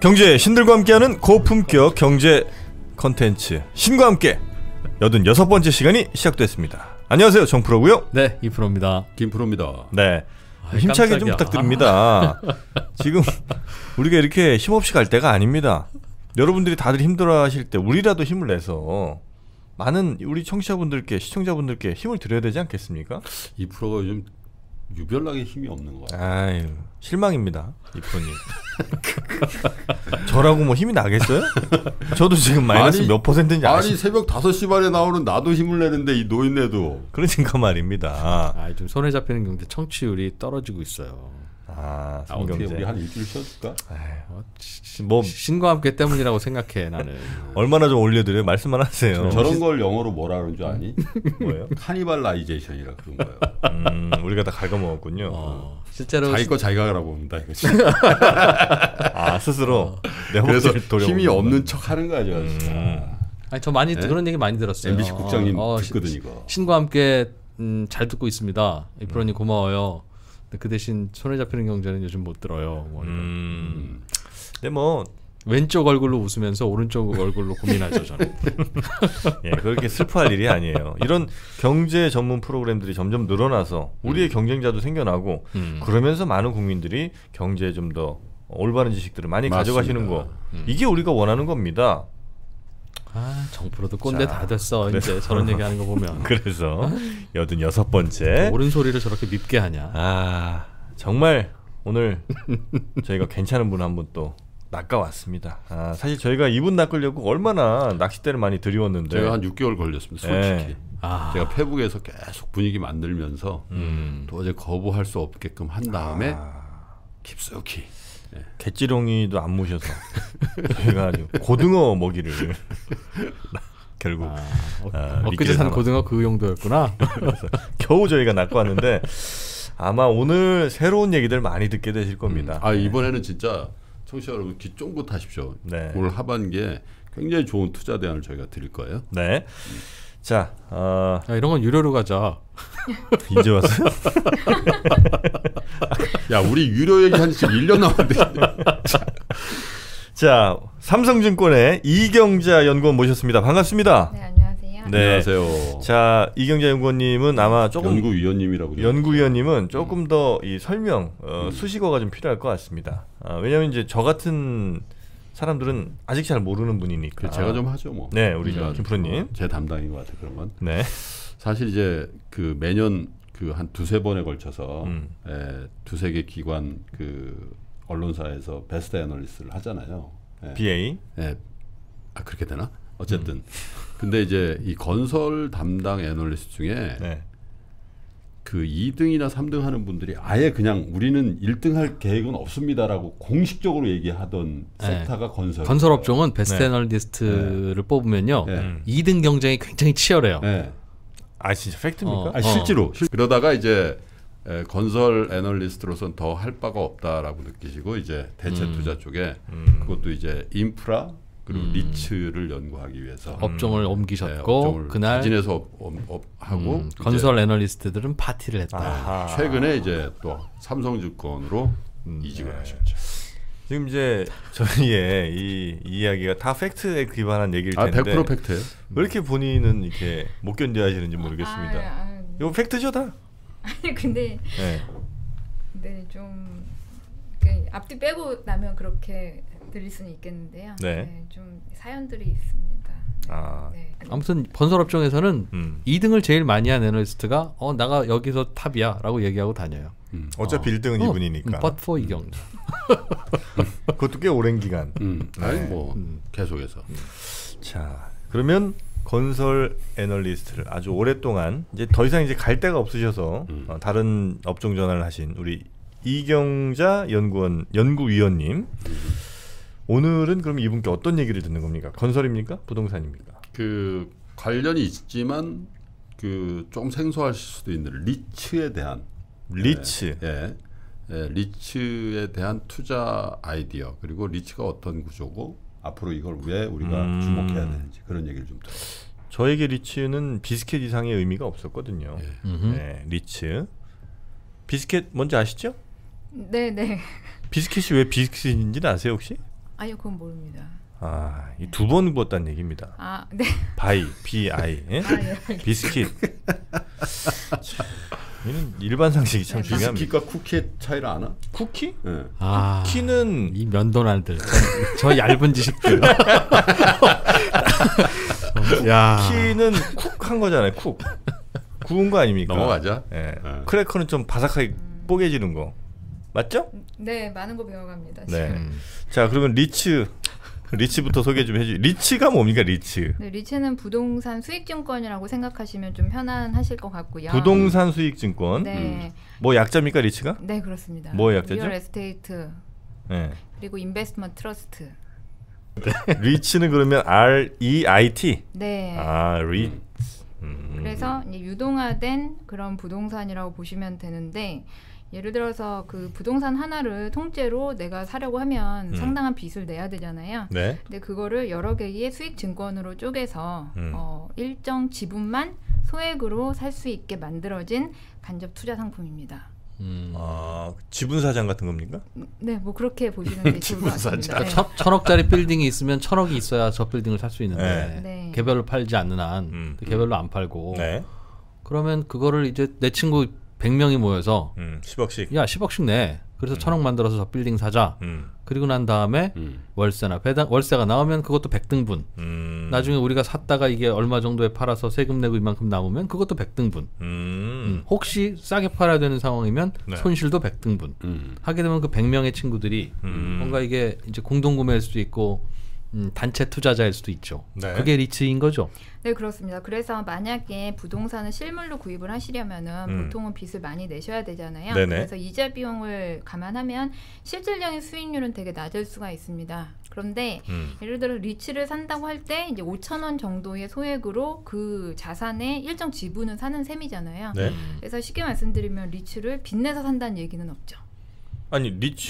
경제 신들과 함께하는 고품격 경제 컨텐츠 신과 함께 86번째 시간이 시작됐습니다. 안녕하세요, 정프로고요. 네, 이프로입니다. 김프로입니다. 네, 힘차게 좀 부탁드립니다. 지금 우리가 이렇게 힘없이 갈 때가 아닙니다. 여러분들이 다들 힘들어하실 때 우리라도 힘을 내서 많은 우리 청취자분들께, 시청자분들께 힘을 드려야 되지 않겠습니까? 이프로가 요즘 유별나게 힘이 없는 것 같아요. 아유, 실망입니다, 이프로님. 저라고 뭐 힘이 나겠어요? 저도 지금 마이너스 몇 %인지 아니 새벽 5시 반에 나오는 나도 힘을 내는데 이 노인네도. 그러니까 말입니다. 좀 손에 잡히는 경제 청취율이 떨어지고 있어요. 어떻게 우리 한 일주일 쉬어줄까? 뭐 신과 함께 때문이라고 생각해 나는. 얼마나 좀 올려드려요? 말씀만 하세요. 저런 걸 영어로 뭐라 그러는 줄 아니? 뭐예요? 카니발라이제이션이라 그런 거예요. 우리가 다 갉아먹었군요. 실제로 자기 거 자기가 하라고 봅니다 이거지. 스스로 그래서 힘이 없는 척하는 거야 저. 아니 저 많이 그런 얘기 많이 들었어요. MBC 국장님 듣거든 이거. 신과 함께 잘 듣고 있습니다. 이프로님 고마워요. 그 대신 손에 잡히는 경제는 요즘 못 들어요. 근데 뭐 왼쪽 얼굴로 웃으면서 오른쪽 얼굴로 고민하죠 저는. 예, 그렇게 슬퍼할 일이 아니에요. 이런 경제 전문 프로그램들이 점점 늘어나서 우리의 경쟁자도 생겨나고 그러면서 많은 국민들이 경제에 좀 더 올바른 지식들을 많이 가져가시는 거 이게 우리가 원하는 겁니다. 정프로도 꼰대 다 됐어. 이제 저런 얘기하는 거 보면. 그래서 86번째 옳은 소리를 저렇게 밉게 하냐. 정말 오늘 저희가 괜찮은 분 한 분 또 낚아왔습니다. 사실 저희가 이분 낚으려고 얼마나 낚싯대를 많이 들이웠는데 제가 한 6개월 걸렸습니다. 솔직히. 제가 페북에서 계속 분위기 만들면서 도저히 거부할 수 없게끔 한 다음에 깊숙이. 갯지렁이도 안 무셔서 저희가 아주 고등어 먹이를 결국 엊그제 산 고등어 그 용도였구나. 그래서 겨우 저희가 낚아왔는데 아마 오늘 새로운 얘기들 많이 듣게 되실 겁니다. 이번에는 진짜 청취자 여러분 귀 쫑긋 하십시오. 네. 올 하반기에 굉장히 좋은 투자 대안을 저희가 드릴 거예요. 네. 자, 이런 건 유료로 가자. 이제 왔어요? 야, 우리 유료 얘기한 지 지금 1년 남았는데. 자, 삼성증권의 이경자 연구원 모셨습니다. 반갑습니다. 네, 안녕하세요. 네. 안녕하세요. 자, 이경자 연구원님은 아마 조금 연구위원님이라고 연구위원님은 조금 더 이 설명 수식어가 좀 필요할 것 같습니다. 왜냐하면 이제 저 같은 사람들은 아직 잘 모르는 분이니까. 제가 좀 하죠, 뭐. 네, 우리 김프로님. 제 담당인 것 같아요, 그런 건. 네. 사실 이제 그 매년 그 한 두세 번에 걸쳐서 두세 개 기관 그 언론사에서 베스트 애널리스트를 하잖아요. BA. 그렇게 되나? 어쨌든. 근데 이제 이 건설 담당 애널리스트 중에 그 2등이나 3등 하는 분들이 아예 그냥 우리는 1등 할 계획은 없습니다라고 공식적으로 얘기하던 섹터가 건설업종은 베스트 애널리스트를 뽑으면요 2등 경쟁이 굉장히 치열해요. 진짜 팩트입니까? 실제로. 그러다가 이제 건설 애널리스트로서는 더 할 바가 없다라고 느끼시고 이제 대체 투자 쪽에 그것도 이제 인프라 그리고 리츠를 연구하기 위해서 업종을 옮기셨고 업종을 그날 기진해서 하고 건설 애널리스트들은 파티를 했다. 최근에 이제 또 삼성증권으로 이직을 하셨죠. 지금 이제 저희의 이 이야기가 다 팩트에 기반한 얘기일 텐데 100% 팩트예요. 왜 이렇게 본인은 이렇게 못 견뎌 하시는지 모르겠습니다. 이거 팩트죠 다? 아니 근데 좀 앞뒤 빼고 나면 그렇게 드릴 수는 있겠는데요. 좀 사연들이 있습니다. 아무튼 건설업종에서는 2등을 제일 많이 한 애널리스트가 내가 여기서 탑이야 라고 얘기하고 다녀요. 어차피 1등은 이분이니까. But for 이경자. 그것도 꽤 오랜 기간. 계속해서. 자, 그러면 건설 애널리스트를 아주 오랫동안 이제 더 이상 이제 갈 데가 없으셔서 다른 업종 전환을 하신 우리 이경자 연구위원님. 오늘은 그럼 이분께 어떤 얘기를 듣는 겁니까? 건설입니까? 부동산입니까? 그 관련이 있지만 그 좀 생소하실 수도 있는 리츠에 대한 리츠. 리츠에 대한 투자 아이디어 그리고 리츠가 어떤 구조고 앞으로 이걸 왜 우리가 주목해야 되는지 그런 얘기를 좀 들어요. 저에게 리츠는 비스켓 이상의 의미가 없었거든요. 리츠. 비스켓 뭔지 아시죠? 네. 비스켓이 왜 비스켓인지는 아세요 혹시? 아니요, 그건 모릅니다. 아, 이 두 번 구웠다는 얘기입니다. 아, 네. 바이, B-I, 예? 예. 비스킷. 이는 일반 상식이 참 중요합니다. 비스킷과 쿠키의 차이를 아나? 쿠키? 네. 아, 쿠키는 이 면도날들, 저 얇은 지식들. 야, 쿠키는 쿡한 거잖아요. 쿡. 구운 거 아닙니까? 넘어가자. 예. 크래커는 좀 바삭하게 뽀개지는 거. 맞죠? 네, 많은 거 배워갑니다. 네. 지금. 자, 그러면 리츠부터 소개 좀 해주세요. 리츠가 뭡니까, 리츠? 네, 리츠는 부동산 수익증권이라고 생각하시면 좀 편안하실 것 같고요. 부동산 수익증권. 네. 뭐 약자입니까, 리츠가? 네, 그렇습니다. 뭐 약자죠? 리얼 에스테이트 네. 그리고 인베스트먼트 트러스트. 리츠는 그러면 R-E-I-T. 네. 아, 리츠. 그래서 이제 유동화된 그런 부동산이라고 보시면 되는데, 예를 들어서 그 부동산 하나를 통째로 내가 사려고 하면 상당한 빚을 내야 되잖아요. 네. 근데 그거를 여러 개의 수익 증권으로 쪼개서 일정 지분만 소액으로 살 수 있게 만들어진 간접 투자 상품입니다. 아, 지분사장 같은 겁니까? 네, 뭐 그렇게 보시는 게 좋을 것 같습니다. 네. 천억짜리 빌딩이 있으면 1,000억이 있어야 저 빌딩을 살 수 있는데 네. 개별로 팔지 않는 한 개별로 안 팔고 네. 그러면 그거를 이제 내 친구 100명이 모여서 10억씩. 야 10억씩 내. 그래서 1,000억 만들어서 저 빌딩 사자. 그리고 난 다음에 월세가 나오면 그것도 100등분. 나중에 우리가 샀다가 이게 얼마 정도에 팔아서 세금 내고 이만큼 남으면 그것도 100등분. 혹시 싸게 팔아야 되는 상황이면 네. 손실도 100등분. 하게 되면 그 100명의 친구들이 뭔가 이게 이제 공동구매일 수도 있고 단체 투자자일 수도 있죠. 네. 그게 리츠인 거죠. 네, 그렇습니다. 그래서 만약에 부동산을 실물로 구입을 하시려면은 보통은 빚을 많이 내셔야 되잖아요. 네네. 그래서 이자 비용을 감안하면 실질적인 수익률은 되게 낮을 수가 있습니다. 그런데 예를 들어 리츠를 산다고 할 때 이제 5,000원 정도의 소액으로 그 자산의 일정 지분을 사는 셈이잖아요. 네. 그래서 쉽게 말씀드리면 리츠를 빚내서 산다는 얘기는 없죠. 아니,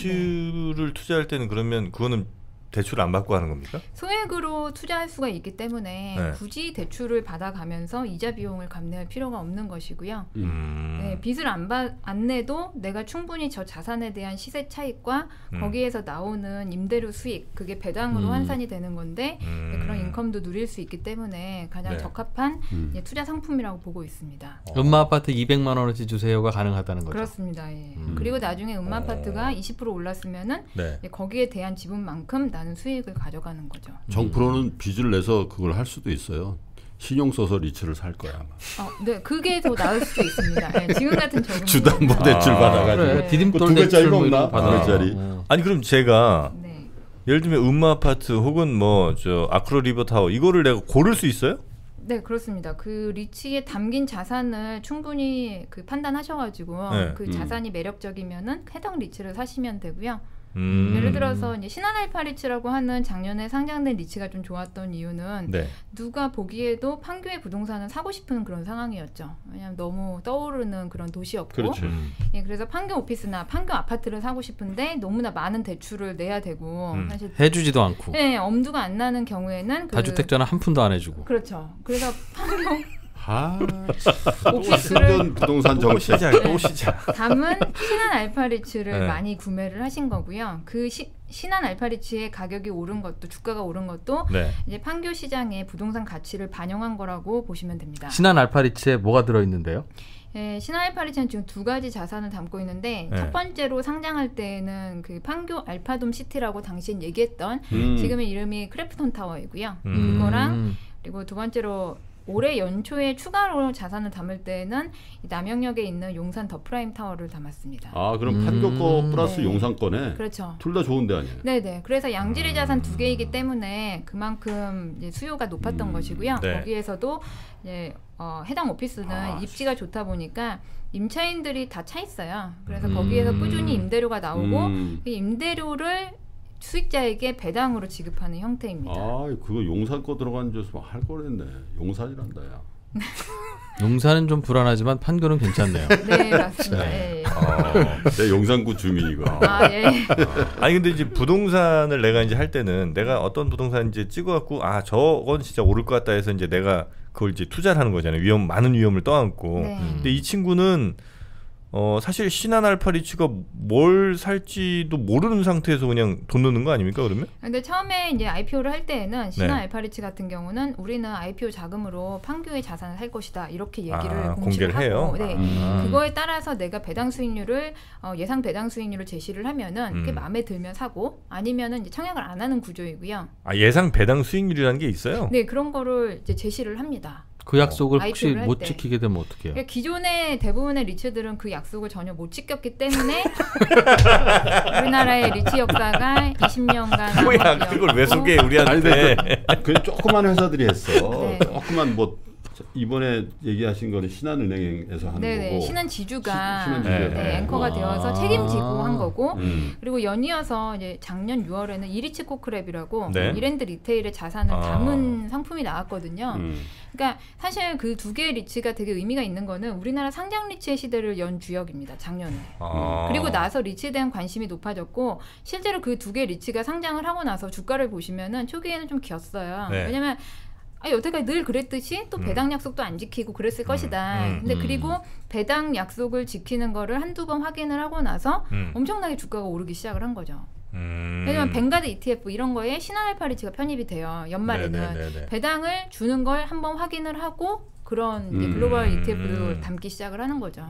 리츠를 투자할 때는 그러면 그거는 대출 안 받고 하는 겁니까? 소액으로 투자할 수가 있기 때문에 네. 굳이 대출을 받아가면서 이자 비용을 감내할 필요가 없는 것이고요. 네, 빚을 안 내도 내가 충분히 저 자산에 대한 시세 차익과 거기에서 나오는 임대료 수익, 그게 배당으로 환산이 되는 건데 그런 인컴도 누릴 수 있기 때문에 가장 네. 적합한 투자 상품이라고 보고 있습니다. 음마아파트 200만 원어치 주세요가 가능하다는 거죠. 그렇습니다. 예. 그리고 나중에 음마아파트가 20% 올랐으면은 네. 거기에 대한 지분만큼 나는 수익을 가져가는 거죠. 정프로는 빚을 내서 그걸 할 수도 있어요. 신용 써서 리츠를 살 거야 아마. 네, 그게 더 나을 수도 있습니다. 네, 지금 같은 적응. 주담보 대출 받아가지고. 그래, 디딤돌 두 배짜리 대출 뭐 없나? 이런 거 받아. 두 배짜리. 아니, 그럼 제가 네. 예를 들면 음마아파트 혹은 뭐 저 아크로리버타워 이거를 내가 고를 수 있어요? 네, 그렇습니다. 그 리츠에 담긴 자산을 충분히 그 판단하셔가지고 네. 그 자산이 매력적이면은 해당 리츠를 사시면 되고요. 예를 들어서 이제 신한알파 리츠라고 하는 작년에 상장된 리츠가 좀 좋았던 이유는 네. 누가 보기에도 판교의 부동산을 사고 싶은 그런 상황이었죠. 왜냐하면 너무 떠오르는 그런 도시였고, 그렇죠. 예, 그래서 판교 오피스나 판교 아파트를 사고 싶은데 너무나 많은 대출을 내야 되고 사실 해주지도 않고 네, 엄두가 안 나는 경우에는 다주택자는 한 푼도 안 해주고. 그렇죠. 그래서 판교 오피스를 부동산 정책. 또 시작. 담은 신한 알파리츠를 네. 많이 구매를 하신 거고요. 그 신한 알파리츠의 가격이 오른 것도 주가가 오른 것도 네. 이제 판교 시장의 부동산 가치를 반영한 거라고 보시면 됩니다. 신한 알파리츠에 뭐가 들어있는데요? 예, 신한 알파리츠는 지금 두 가지 자산을 담고 있는데 네. 첫 번째로 상장할 때는 그 판교 알파돔 시티라고 당시엔 얘기했던 지금의 이름이 크래프톤 타워이고요. 그거랑 그리고 두 번째로 올해 연초에 추가로 자산을 담을 때는 남영역에 있는 용산 더 프라임 타워를 담았습니다. 아, 그럼 판교 거 플러스 네. 용산 거네. 그렇죠. 둘 다 좋은 데 아니에요? 네네. 그래서 양질의 자산 두 개이기 때문에 그만큼 이제 수요가 높았던 것이고요. 네. 거기에서도 이제 해당 오피스는 입지가 좋다 보니까 임차인들이 다 차 있어요. 그래서 거기에서 꾸준히 임대료가 나오고 그 임대료를 수익자에게 배당으로 지급하는 형태입니다. 아, 그거 용산 거 들어간 데서 할 거랬네. 용산이란다 야. 용산은 좀 불안하지만 판교는 괜찮네요. 네, 맞습니다. 예, 예. 내 용산구 주민이고. 아, 예. 아니 근데 이제 부동산을 내가 이제 할 때는 내가 어떤 부동산인지 찍어갖고 아 저건 진짜 오를 것 같다 해서 이제 내가 그걸 이제 투자를 하는 거잖아요. 많은 위험을 떠안고. 네. 근데 이 친구는 사실 신한 알파리츠가 뭘 살지도 모르는 상태에서 그냥 돈 넣는 거 아닙니까 그러면? 근데 처음에 이제 IPO를 할 때에는 신한 네. 알파리츠 같은 경우는 우리는 IPO 자금으로 판교의 자산을 살 것이다 이렇게 얘기를 공개를 공시를 하고 해요? 네. 그거에 따라서 내가 배당 수익률을 예상 배당 수익률을 제시를 하면은 그게 마음에 들면 사고 아니면은 이제 청약을 안 하는 구조이고요. 예상 배당 수익률이라는 게 있어요? 네, 그런 거를 이제 제시를 합니다. 그 약속을 혹시 IPO를 할 못 때. 지키게 되면 어떡해요? 그러니까 기존의 대부분의 리츠들은 그 약속을 전혀 못 지켰기 때문에 우리나라의 리츠 역사가 20년간 뭐야 그걸 왜 소개해 우리한테? 그 조그만 회사들이 했어. 네. 조그만 뭐 이번에 얘기하신 거는 신한은행에서 하는 네네, 거고. 신한지주가 신한지주에서. 네, 앵커가 되어서 책임지고 한 거고 음. 그리고 연이어서 이제 작년 6월에는 이리치 코크랩이라고 네. 이랜드 리테일의 자산을 담은 상품이 나왔거든요. 그러니까 사실 그 두 개의 리츠가 되게 의미가 있는 거는 우리나라 상장 리츠의 시대를 연 주역입니다. 작년에. 그리고 나서 리츠에 대한 관심이 높아졌고 실제로 그 두 개의 리츠가 상장을 하고 나서 주가를 보시면은 초기에는 좀 기었어요. 네. 왜냐면 여태까지 늘 그랬듯이 또 배당 약속도 안 지키고 그랬을 것이다. 근데 그리고 배당 약속을 지키는 거를 한두 번 확인을 하고 나서 엄청나게 주가가 오르기 시작을 한 거죠. 왜냐면 뱅가드 ETF 이런 거에 신한 알파리츠가 편입이 돼요. 연말에는 네네네네. 배당을 주는 걸 한번 확인을 하고 그런 이제 글로벌 ETF를 담기 시작을 하는 거죠.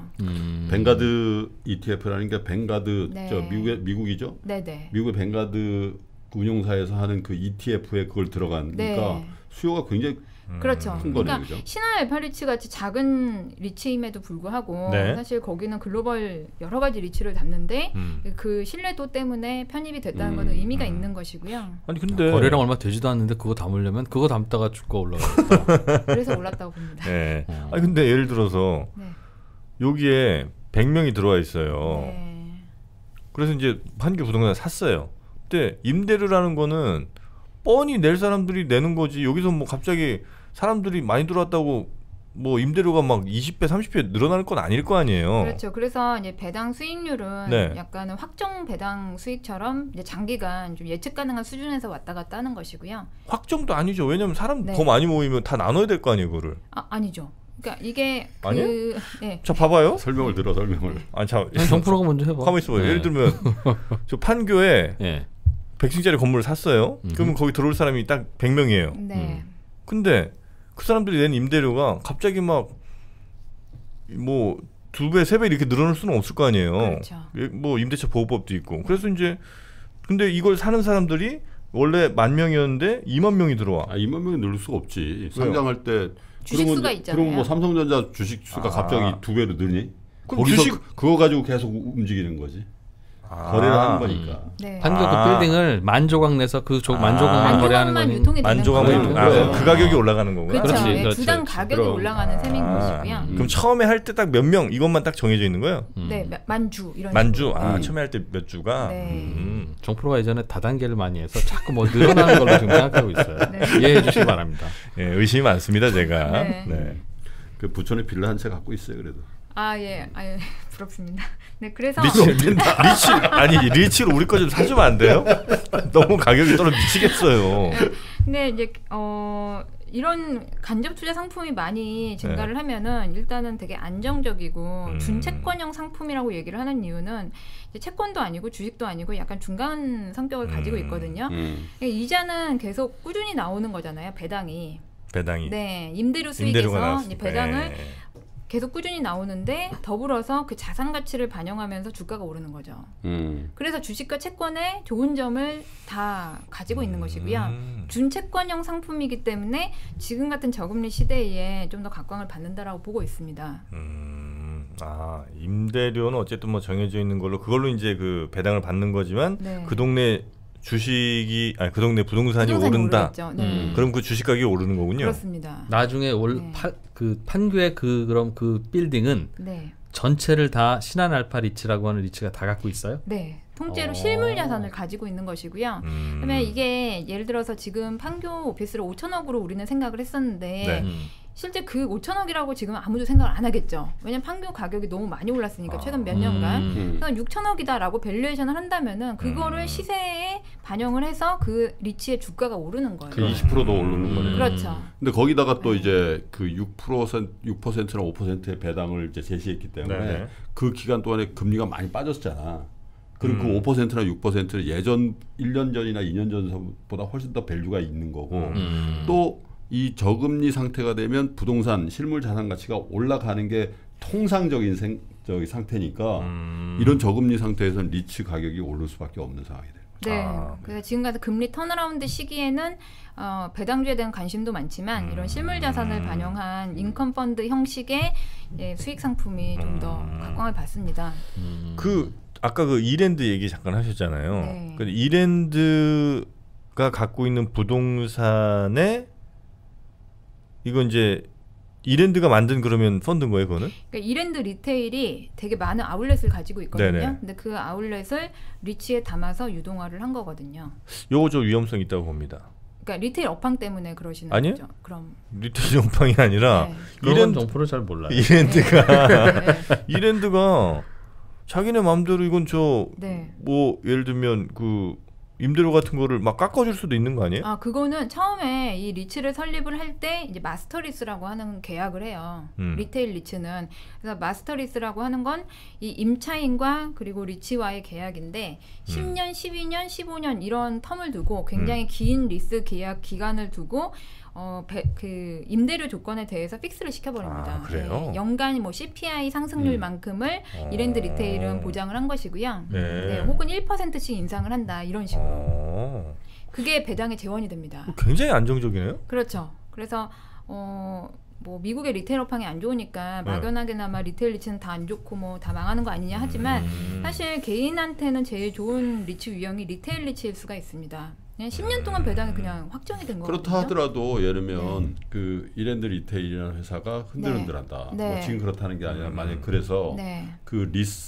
뱅가드 ETF라는 게 뱅가드 네. 저 미국이죠? 네네. 미국의 뱅가드 운용사에서 하는 그 ETF에 그걸 들어간 네. 그러니까 수요가 굉장히 그렇죠. 큰 그러니까 거네요, 그죠? 신한 알파리츠 같이 작은 리츠임에도 불구하고 네. 사실 거기는 글로벌 여러 가지 리츠를 담는데 그 신뢰도 때문에 편입이 됐다는 거는 의미가 있는 것이고요. 아니 근데 거래량 얼마 되지도 않는데 그거 담으려면 그거 담다가 주가 올라가겠다. 그래서 올랐다고 봅니다. 네. 아니 근데 예를 들어서 네. 여기에 100명이 들어와 있어요. 네. 그래서 이제 판교 부동산 샀어요. 근데 임대료라는 거는 뻔히 낼 사람들이 내는 거지. 여기서 뭐 갑자기 사람들이 많이 들어왔다고 뭐 임대료가 막 20배, 30배 늘어날 건 아닐 거 아니에요. 그렇죠. 그래서 이제 배당 수익률은 네. 약간은 확정 배당 수익처럼 이제 장기간 좀 예측 가능한 수준에서 왔다 갔다 하는 것이고요. 확정도 아니죠. 왜냐면 사람 네. 더 많이 모이면 다 나눠야 될 거 아니에요, 그거를. 아니죠. 그러니까 이게 아니에요? 네. 자, 봐봐요. 설명을 들어 설명을. 아, 자, 정프로가 먼저 해봐. 가만 있어봐요. 네. 예를 들면 저 판교에 예. 100층짜리 건물을 샀어요. 그러면 거기 들어올 사람이 딱 100명이에요. 네. 근데 그 사람들이 낸 임대료가 갑자기 막 뭐 2배, 3배 이렇게 늘어날 수는 없을 거 아니에요. 그렇죠. 뭐 임대차 보호법도 있고. 그래서 이제 근데 이걸 사는 사람들이 원래 10,000명이었는데 20,000명이 들어와. 2만 명이 늘 수가 없지. 왜요? 상장할 때 주식수가 그러면, 있잖아요. 그럼 뭐 삼성전자 주식수가 갑자기 2배로 늘니? 그럼 거기서 주식- 그거 가지고 계속 움직이는 거지. 거래를 하는 거니까. 네. 판교 그 빌딩을 만조각 내서 그 만조각만 거래하는 만조각만 거니. 유통이 되는 만족하면 거예요. 그 가격이 올라가는 거구나. 그렇죠. 그렇지, 네, 그렇지, 주당 그렇지. 가격이 그럼. 올라가는 셈인 것이고요. 그럼 처음에 할 때 딱 몇 명 이것만 딱 정해져 있는 거예요? 네, 만주 이런 만주. 식으로. 처음에 할 때 몇 주가. 네. 정프로가 예전에 다단계를 많이 해서 자꾸 뭐 늘어나는 걸로 지금 생각하고 있어요. 네. 이해해 주시기 바랍니다. 예, 의심이 많습니다, 제가. 네. 네. 그 부천에 빌라 한 채 갖고 있어요, 그래도. 예, 부럽습니다. 네, 그래서 리치로 우리 거 좀 사주면 안 돼요? 너무 가격이 떨어 미치겠어요. 근데 이제 이런 간접 투자 상품이 많이 증가를 하면은 일단은 되게 안정적이고 준채권형 상품이라고 얘기를 하는 이유는 이제 채권도 아니고 주식도 아니고 약간 중간 성격을 가지고 있거든요. 이자는 계속 꾸준히 나오는 거잖아요, 배당이. 네, 임대료 임대료가 수익에서 나왔으니까. 이제 배당을 네. 계속 꾸준히 나오는데 더불어서 그 자산 가치를 반영하면서 주가가 오르는 거죠. 그래서 주식과 채권의 좋은 점을 다 가지고 있는 것이고요. 준채권형 상품이기 때문에 지금 같은 저금리 시대에 좀 더 각광을 받는다라고 보고 있습니다. 임대료는 어쨌든 뭐 정해져 있는 걸로 그걸로 이제 그 배당을 받는 거지만 네. 그 동네 그 동네 부동산이 오른다. 오르겠죠. 네. 그럼 그 주식 가격이 오르는 거군요. 그렇습니다. 나중에 네. 그 판교의 그럼 그 빌딩은 네. 전체를 다 신한 알파 리츠라고 하는 리츠가 다 갖고 있어요? 네. 통째로 실물 자산을 가지고 있는 것이고요. 그러면 이게 예를 들어서 지금 판교 오피스를 5천억으로 우리는 생각을 했었는데 네. 실제 그 5천억이라고 지금 아무도 생각을 안 하겠죠. 왜냐면 판교 가격이 너무 많이 올랐으니까 최근 몇 년간. 그래서 6천억이다라고 밸류에이션을 한다면은 그거를 시세에 반영을 해서 그 리츠의 주가가 오르는 거예요. 그 20%도 오르는 거네요. 그렇죠. 근데 거기다가 또 이제 그 6%나 5%의 배당을 이제 제시했기 때문에 네네. 그 기간 동안에 금리가 많이 빠졌잖아. 그럼 그 5%나 6%는 예전 1년 전이나 2년 전보다 훨씬 더 밸류가 있는 거고 또 이 저금리 상태가 되면 부동산 실물 자산 가치가 올라가는 게 통상적인 상태니까 이런 저금리 상태에서는 리츠 가격이 오를 수밖에 없는 상황이 돼요. 네. 그래서 지금 같은 금리 턴어라운드 시기에는 배당주에 대한 관심도 많지만 이런 실물 자산을 반영한 인컴 펀드 형식의 수익 상품이 좀 더 각광을 받습니다. 그 아까 그 이랜드 얘기 잠깐 하셨잖아요. 네. 근데 이랜드가 갖고 있는 부동산에 이건 이제 이랜드가 만든 그러면 펀드인 거예요, 그거는? 그러니까 이랜드 리테일이 되게 많은 아울렛을 가지고 있거든요. 네네. 근데 그 아울렛을 리츠에 담아서 유동화를 한 거거든요. 요거 좀 위험성 있다고 봅니다. 그러니까 리테일 업황 때문에 그러시는 아니요? 거죠. 그럼 리테일 정팡이 아니라 네. 그런 정보를 잘 몰라요. 이랜드가 이랜드가 자기네 마음대로 이건 저 뭐 네. 예를 들면 그 임대료 같은 거를 막 깎아줄 수도 있는 거 아니에요? 그거는 처음에 이 리츠를 설립을 할 때 이제 마스터리스라고 하는 계약을 해요. 리테일 리츠는. 그래서 마스터리스라고 하는 건 이 임차인과 그리고 리츠와의 계약인데 10년, 12년, 15년 이런 텀을 두고 굉장히 긴 리스 계약 기간을 두고 그 임대료 조건에 대해서 픽스를 시켜버립니다. 아, 그래요? 네, 연간 뭐 CPI 상승률만큼을 이랜드 리테일은 보장을 한 것이고요. 네, 혹은 1%씩 인상을 한다 이런 식으로. 그게 배당의 재원이 됩니다. 굉장히 안정적이네요. 그렇죠. 그래서 뭐 미국의 리테일 업황이 안 좋으니까 막연하게나마 리테일 리츠는 다 안 좋고 뭐 다 망하는 거 아니냐 하지만 사실 개인한테는 제일 좋은 리츠 유형이 리테일 리츠일 수가 있습니다. 그냥 10년 동안 배당이 그냥 확정이 된 거거든요. 그렇다 하더라도 예를 들면 그 이랜드 리테일이라는 회사가 흔들흔들한다. 네. 뭐 지금 그렇다는 게 아니라 만약 그래서 네. 그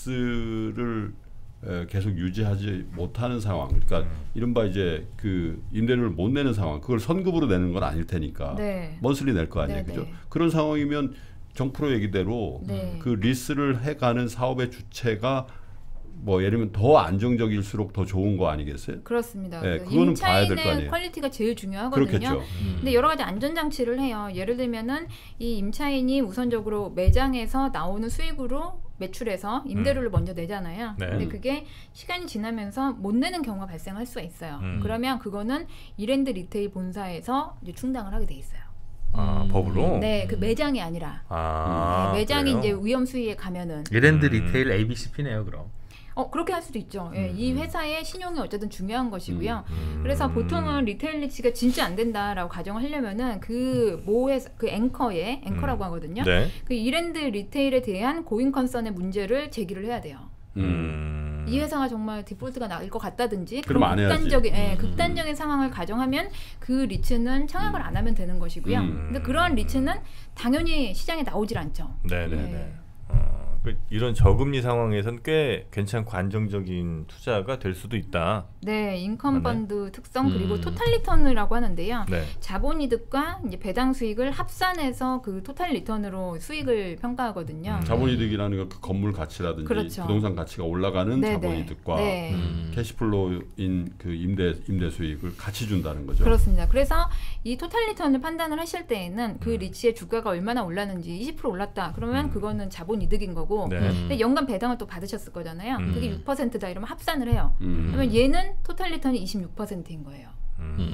리스를 계속 유지하지 못하는 상황, 그러니까 이른바 이제 그 임대료를 못 내는 상황, 그걸 선급으로 내는 건 아닐 테니까 네. 먼슬리 낼 거 아니에요, 네, 그죠? 네. 그런 상황이면 정프로 얘기대로 네. 그 리스를 해가는 사업의 주체가 뭐 예를 들면 더 안정적일수록 더 좋은 거 아니겠어요? 그렇습니다. 네, 그거는 봐야 될 거 임차인의 아니에요. 퀄리티가 제일 중요하거든요. 그렇겠죠. 근데 여러 가지 안전 장치를 해요. 예를 들면은 이 임차인이 우선적으로 매장에서 나오는 수익으로 매출해서 임대료를 먼저 내잖아요. 네. 근데 그게 시간이 지나면서 못 내는 경우가 발생할 수가 있어요. 그러면 그거는 이랜드 리테일 본사에서 이제 충당을 하게 돼 있어요. 법으로? 네, 그 매장이 아니라 네, 매장이 그래요? 이제 위험 수위에 가면은 이랜드 리테일 ABCP네요, 그럼. 그렇게 할 수도 있죠. 이 회사의 신용이 어쨌든 중요한 것이고요. 그래서 보통은 리테일 리츠가 진짜 안 된다라고 가정을 하려면은 그 모 회사 그 앵커라고 하거든요. 네. 그 이랜드 리테일에 대한 고잉 컨선의 문제를 제기를 해야 돼요. 이 회사가 정말 디폴트가 날 것 같다든지 그럼 안 해야지. 극단적인 상황을 가정하면 그 리츠는 청약을 안 하면 되는 것이고요. 근데 그러한 리츠는 당연히 시장에 나오질 않죠. 네네네. 네. 이런 저금리 상황에선 꽤 괜찮고 안정적인 투자가 될 수도 있다. 네, 인컴 펀드 특성 그리고 토탈 리턴이라고 하는데요. 네. 자본 이득과 이제 배당 수익을 합산해서 그 토탈 리턴으로 수익을 평가하거든요. 자본이득이라는 건 그 건물 가치라든지 그렇죠. 부동산 가치가 올라가는 네네. 자본이득과 네. 캐시플로인 그 임대 수익을 같이 준다는 거죠. 그렇습니다. 그래서 이 토탈 리턴을 판단을 하실 때에는 그 리츠의 주가가 얼마나 올랐는지 20% 올랐다. 그러면 그거는 자본 이득인 거고 네. 근데 연간 배당을 또 받으셨을 거잖아요. 그게 6%다 이러면 합산을 해요. 그러면 얘는 토탈 리턴이 26%인 거예요. 네.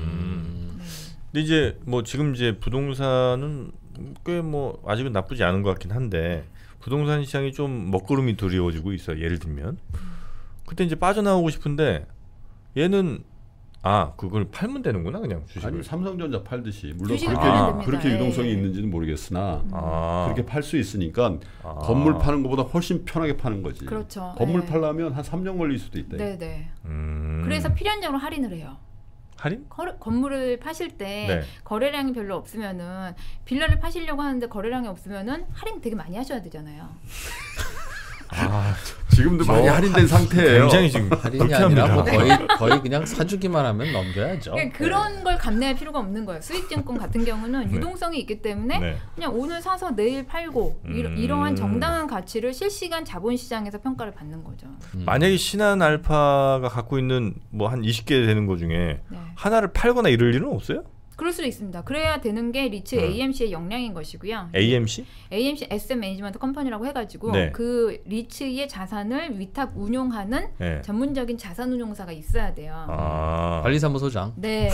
근데 이제 뭐 지금 이제 부동산은 꽤 뭐 아직은 나쁘지 않은 것 같긴 한데 부동산 시장이 좀 먹구름이 두려워지고 있어요. 예를 들면 그때 이제 빠져나오고 싶은데 얘는 그걸 팔면 되는구나 그냥 주식을. 아니 삼성전자 팔듯이 물론 주식을 그렇게, 팔면 됩니다. 그렇게 예. 유동성이 있는지는 모르겠으나 그렇게 팔 수 있으니까 아. 건물 파는 것보다 훨씬 편하게 파는 거지. 그렇죠. 건물 네. 팔려면 한 3년 걸릴 수도 있다. 네네. 그래서 필연적으로 할인을 해요. 할인? 건물을 파실 때 네. 거래량이 별로 없으면은 빌라를 파시려고 하는데 거래량이 없으면은 할인 되게 많이 하셔야 되잖아요. 지금도 많이 할인된 상태예요. 굉장히 지금 할인이 아니라 뭐 거의 그냥 사주기만 하면 넘겨야죠. 그러니까 그런 걸 감내할 필요가 없는 거예요. 수익증권 같은 경우는 유동성이 있기 때문에 그냥 오늘 사서 내일 팔고 이러한 정당한 가치를 실시간 자본시장에서 평가를 받는 거죠. 만약에 신한알파가 갖고 있는 뭐 한 20개 되는 거 중에 하나를 팔거나 이럴 일은 없어요? 그럴 수도 있습니다. 그래야 되는 게 리츠 AMC의 역량인 것이고요. AMC? AMC Asset Management Company라고 해가지고 그 리츠의 자산을 위탁 운용하는 전문적인 자산운용사가 있어야 돼요. 관리사무소장. 네.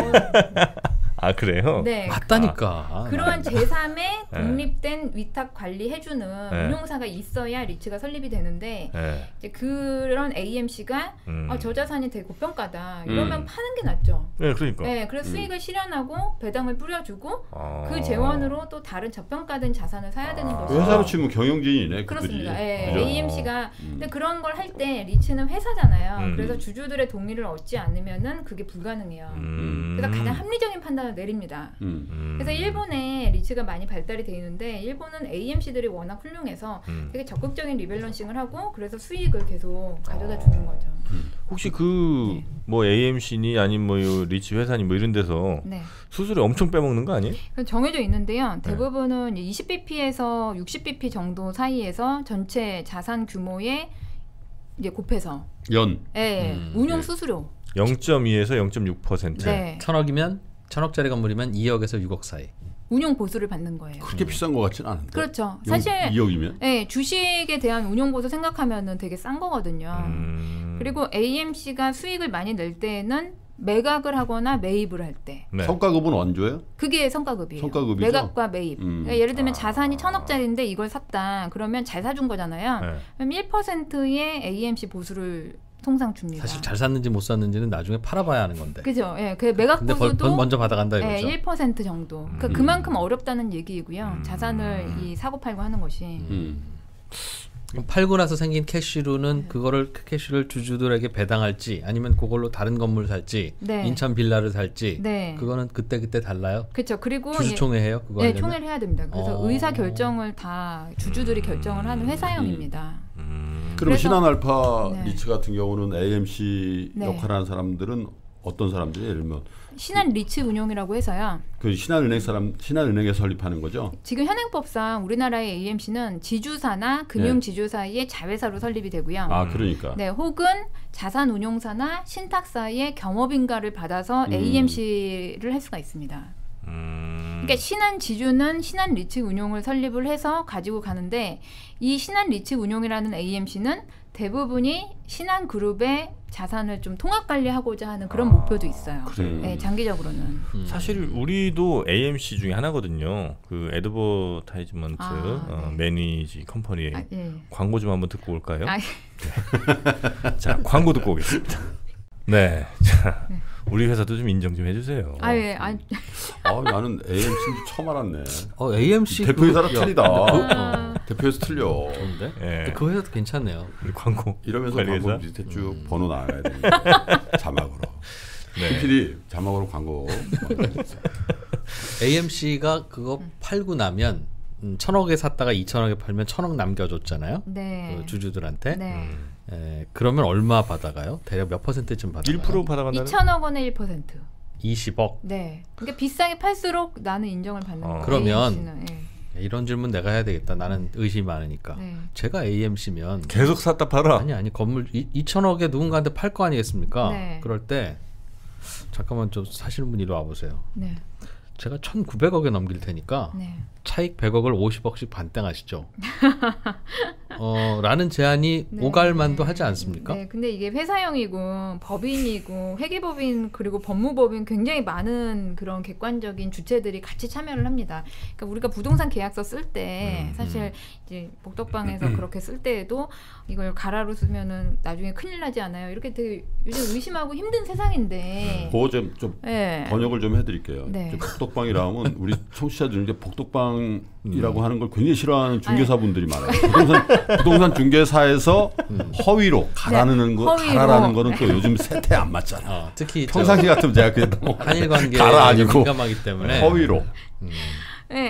아 그래요? 네. 맞다니까. 그러한 제3의 독립된 위탁 관리해주는 운용사가 있어야 리츠가 설립이 되는데 이제 그런 AMC가 저 자산이 되게 고평가다 이러면 파는 게 낫죠. 네, 그러니까. 네, 그래서 수익을 실현하고 배당을 뿌려주고 그 재원으로 또 다른 저평가된 자산을 사야 되는 거죠. 회사로 치면 경영진이네. 그렇습니다. 네, AMC가 근데 그런 걸 할 때 리츠는 회사잖아요. 그래서 주주들의 동의를 얻지 않으면은 그게 불가능해요. 그래서 가장 합리적인 판단을 내립니다. 그래서 일본에 리츠가 많이 발달이 돼 있는데 일본은 AMC들이 워낙 훌륭해서 되게 적극적인 리밸런싱을 하고 그래서 수익을 계속 가져다 주는 거죠. 혹시 그 뭐 AMC니 아니면 뭐 리츠 회사니 뭐 이런 데서 수수료 엄청 빼먹는 거 아니에요? 정해져 있는데요. 대부분은 20bp에서 60bp 정도 사이에서 전체 자산 규모에 이제 곱해서 운용 수수료 0.2에서 0.6%. 네. 1,000억이면 1,000억짜리 건물이면 2억에서 6억 사이. 운용 보수를 받는 거예요. 그렇게 비싼 것 같지는 않은데. 그렇죠. 사실 2억이면? 네, 주식에 대한 운용 보수 생각하면은 되게 싼 거거든요. 그리고 AMC가 수익을 많이 낼 때에는 매각을 하거나 매입을 할 때. 성과급은 원조예요? 그게 성과급이에요. 성과급이죠? 매각과 매입. 그러니까 예를 들면 자산이 1,000억짜리인데 이걸 샀다. 그러면 잘 사준 거잖아요. 그럼 1%의 AMC 보수를 통상 줍니다. 사실 잘 샀는지 못 샀는지는 나중에 팔아봐야 하는 건데. 그죠. 예, 그 매각 보수도 먼저 받아간다 이거죠. 1% 정도. 그만큼 어렵다는 얘기이고요. 자산을 이 사고 팔고 하는 것이. 팔고 나서 생긴 캐시로는 그거를 캐시를 주주들에게 배당할지 아니면 그걸로 다른 건물 살지 인천 빌라를 살지 그거는 그때 달라요. 그렇죠. 그리고 주주총회 해요. 그거 네, 총회를 해야 됩니다. 그래서 의사 결정을 다 주주들이 결정을 하는 회사형입니다. 그럼 신한알파 리츠 같은 경우는 AMC 역할을 하는 사람들은 어떤 사람들이 예를 들면 신한 리츠 운용이라고 해서요. 그 신한은행에 설립하는 거죠? 지금 현행법상 우리나라의 AMC는 지주사나 금융지주사의 자회사로 설립이 되고요. 아, 그러니까. 네, 혹은 자산운용사나 신탁사의 겸업인가를 받아서 AMC를 할 수가 있습니다. 그러니까 신한지주는 신한리츠 운용을 설립을 해서 가지고 가는데 이 신한리츠 운용이라는 AMC는 대부분이 신한그룹의 자산을 좀 통합관리하고자 하는 그런 목표도 있어요. 네, 장기적으로는. 사실 우리도 AMC 중에 하나거든요. 그 애드버타이즈먼트 매니지 컴퍼니의 광고 좀 한번 듣고 올까요? 자, 광고 듣고 오겠습니다. 네, 자, 우리 회사도 좀 인정 좀 해주세요. 나는 AMC인지 처음 알았네. AMC 대표회사라 틀리다. 대표회사 틀려. 좋은데? 네. 그 회사도 괜찮네요. 우리 광고 이러면서 광고 밑에 쭉 번호 나와야 돼. 자막으로. PD 자막으로 광고. AMC가 그거 팔고 나면 1,000억에 샀다가 2,000억에 팔면 1,000억 남겨줬잖아요. 그 주주들한테. 그러면 얼마 받아가요? 대략 몇 %쯤 받아가요? 1% 받아간다는? 2,000억 원에 1%. 20억. 네. 그러니까 비싸게 팔수록 나는 인정을 받는 거예요. 그러면 이런 질문 내가 해야 되겠다. 나는 의심이 많으니까. 제가 AMC면 계속 샀다 팔아. 아니 건물 2,000억에 누군가한테 팔 거 아니겠습니까? 그럴 때 잠깐만 좀 사시는 분 이리 와 보세요. 제가 1,900억에 넘길 테니까 차익 100억을 50억씩 반땅하시죠. 라는 제안이 오갈만도 하지 않습니까? 네, 근데 이게 회사형이고 법인이고 회계법인 그리고 법무법인 굉장히 많은 그런 객관적인 주체들이 같이 참여를 합니다. 그러니까 우리가 부동산 계약서 쓸 때 사실 이제 복덕방에서 그렇게 쓸 때에도 이걸 가라로 쓰면은 나중에 큰일 나지 않아요? 이렇게 되게 요즘 의심하고 힘든 세상인데. 그거 좀 번역을 좀 해드릴게요. 복덕방이라 하면 우리 청취자들 이제 복덕방이라고 하는 걸 굉장히 싫어하는 중개사분들이 많아요. 부동산 중개사에서 허위로 가라는 거는 또 요즘 세태에 안 맞잖아. 특히 평상시 같으면 제가 그냥 한일 관계에 가라 아니고 민감하기 때문에 허위로. 네.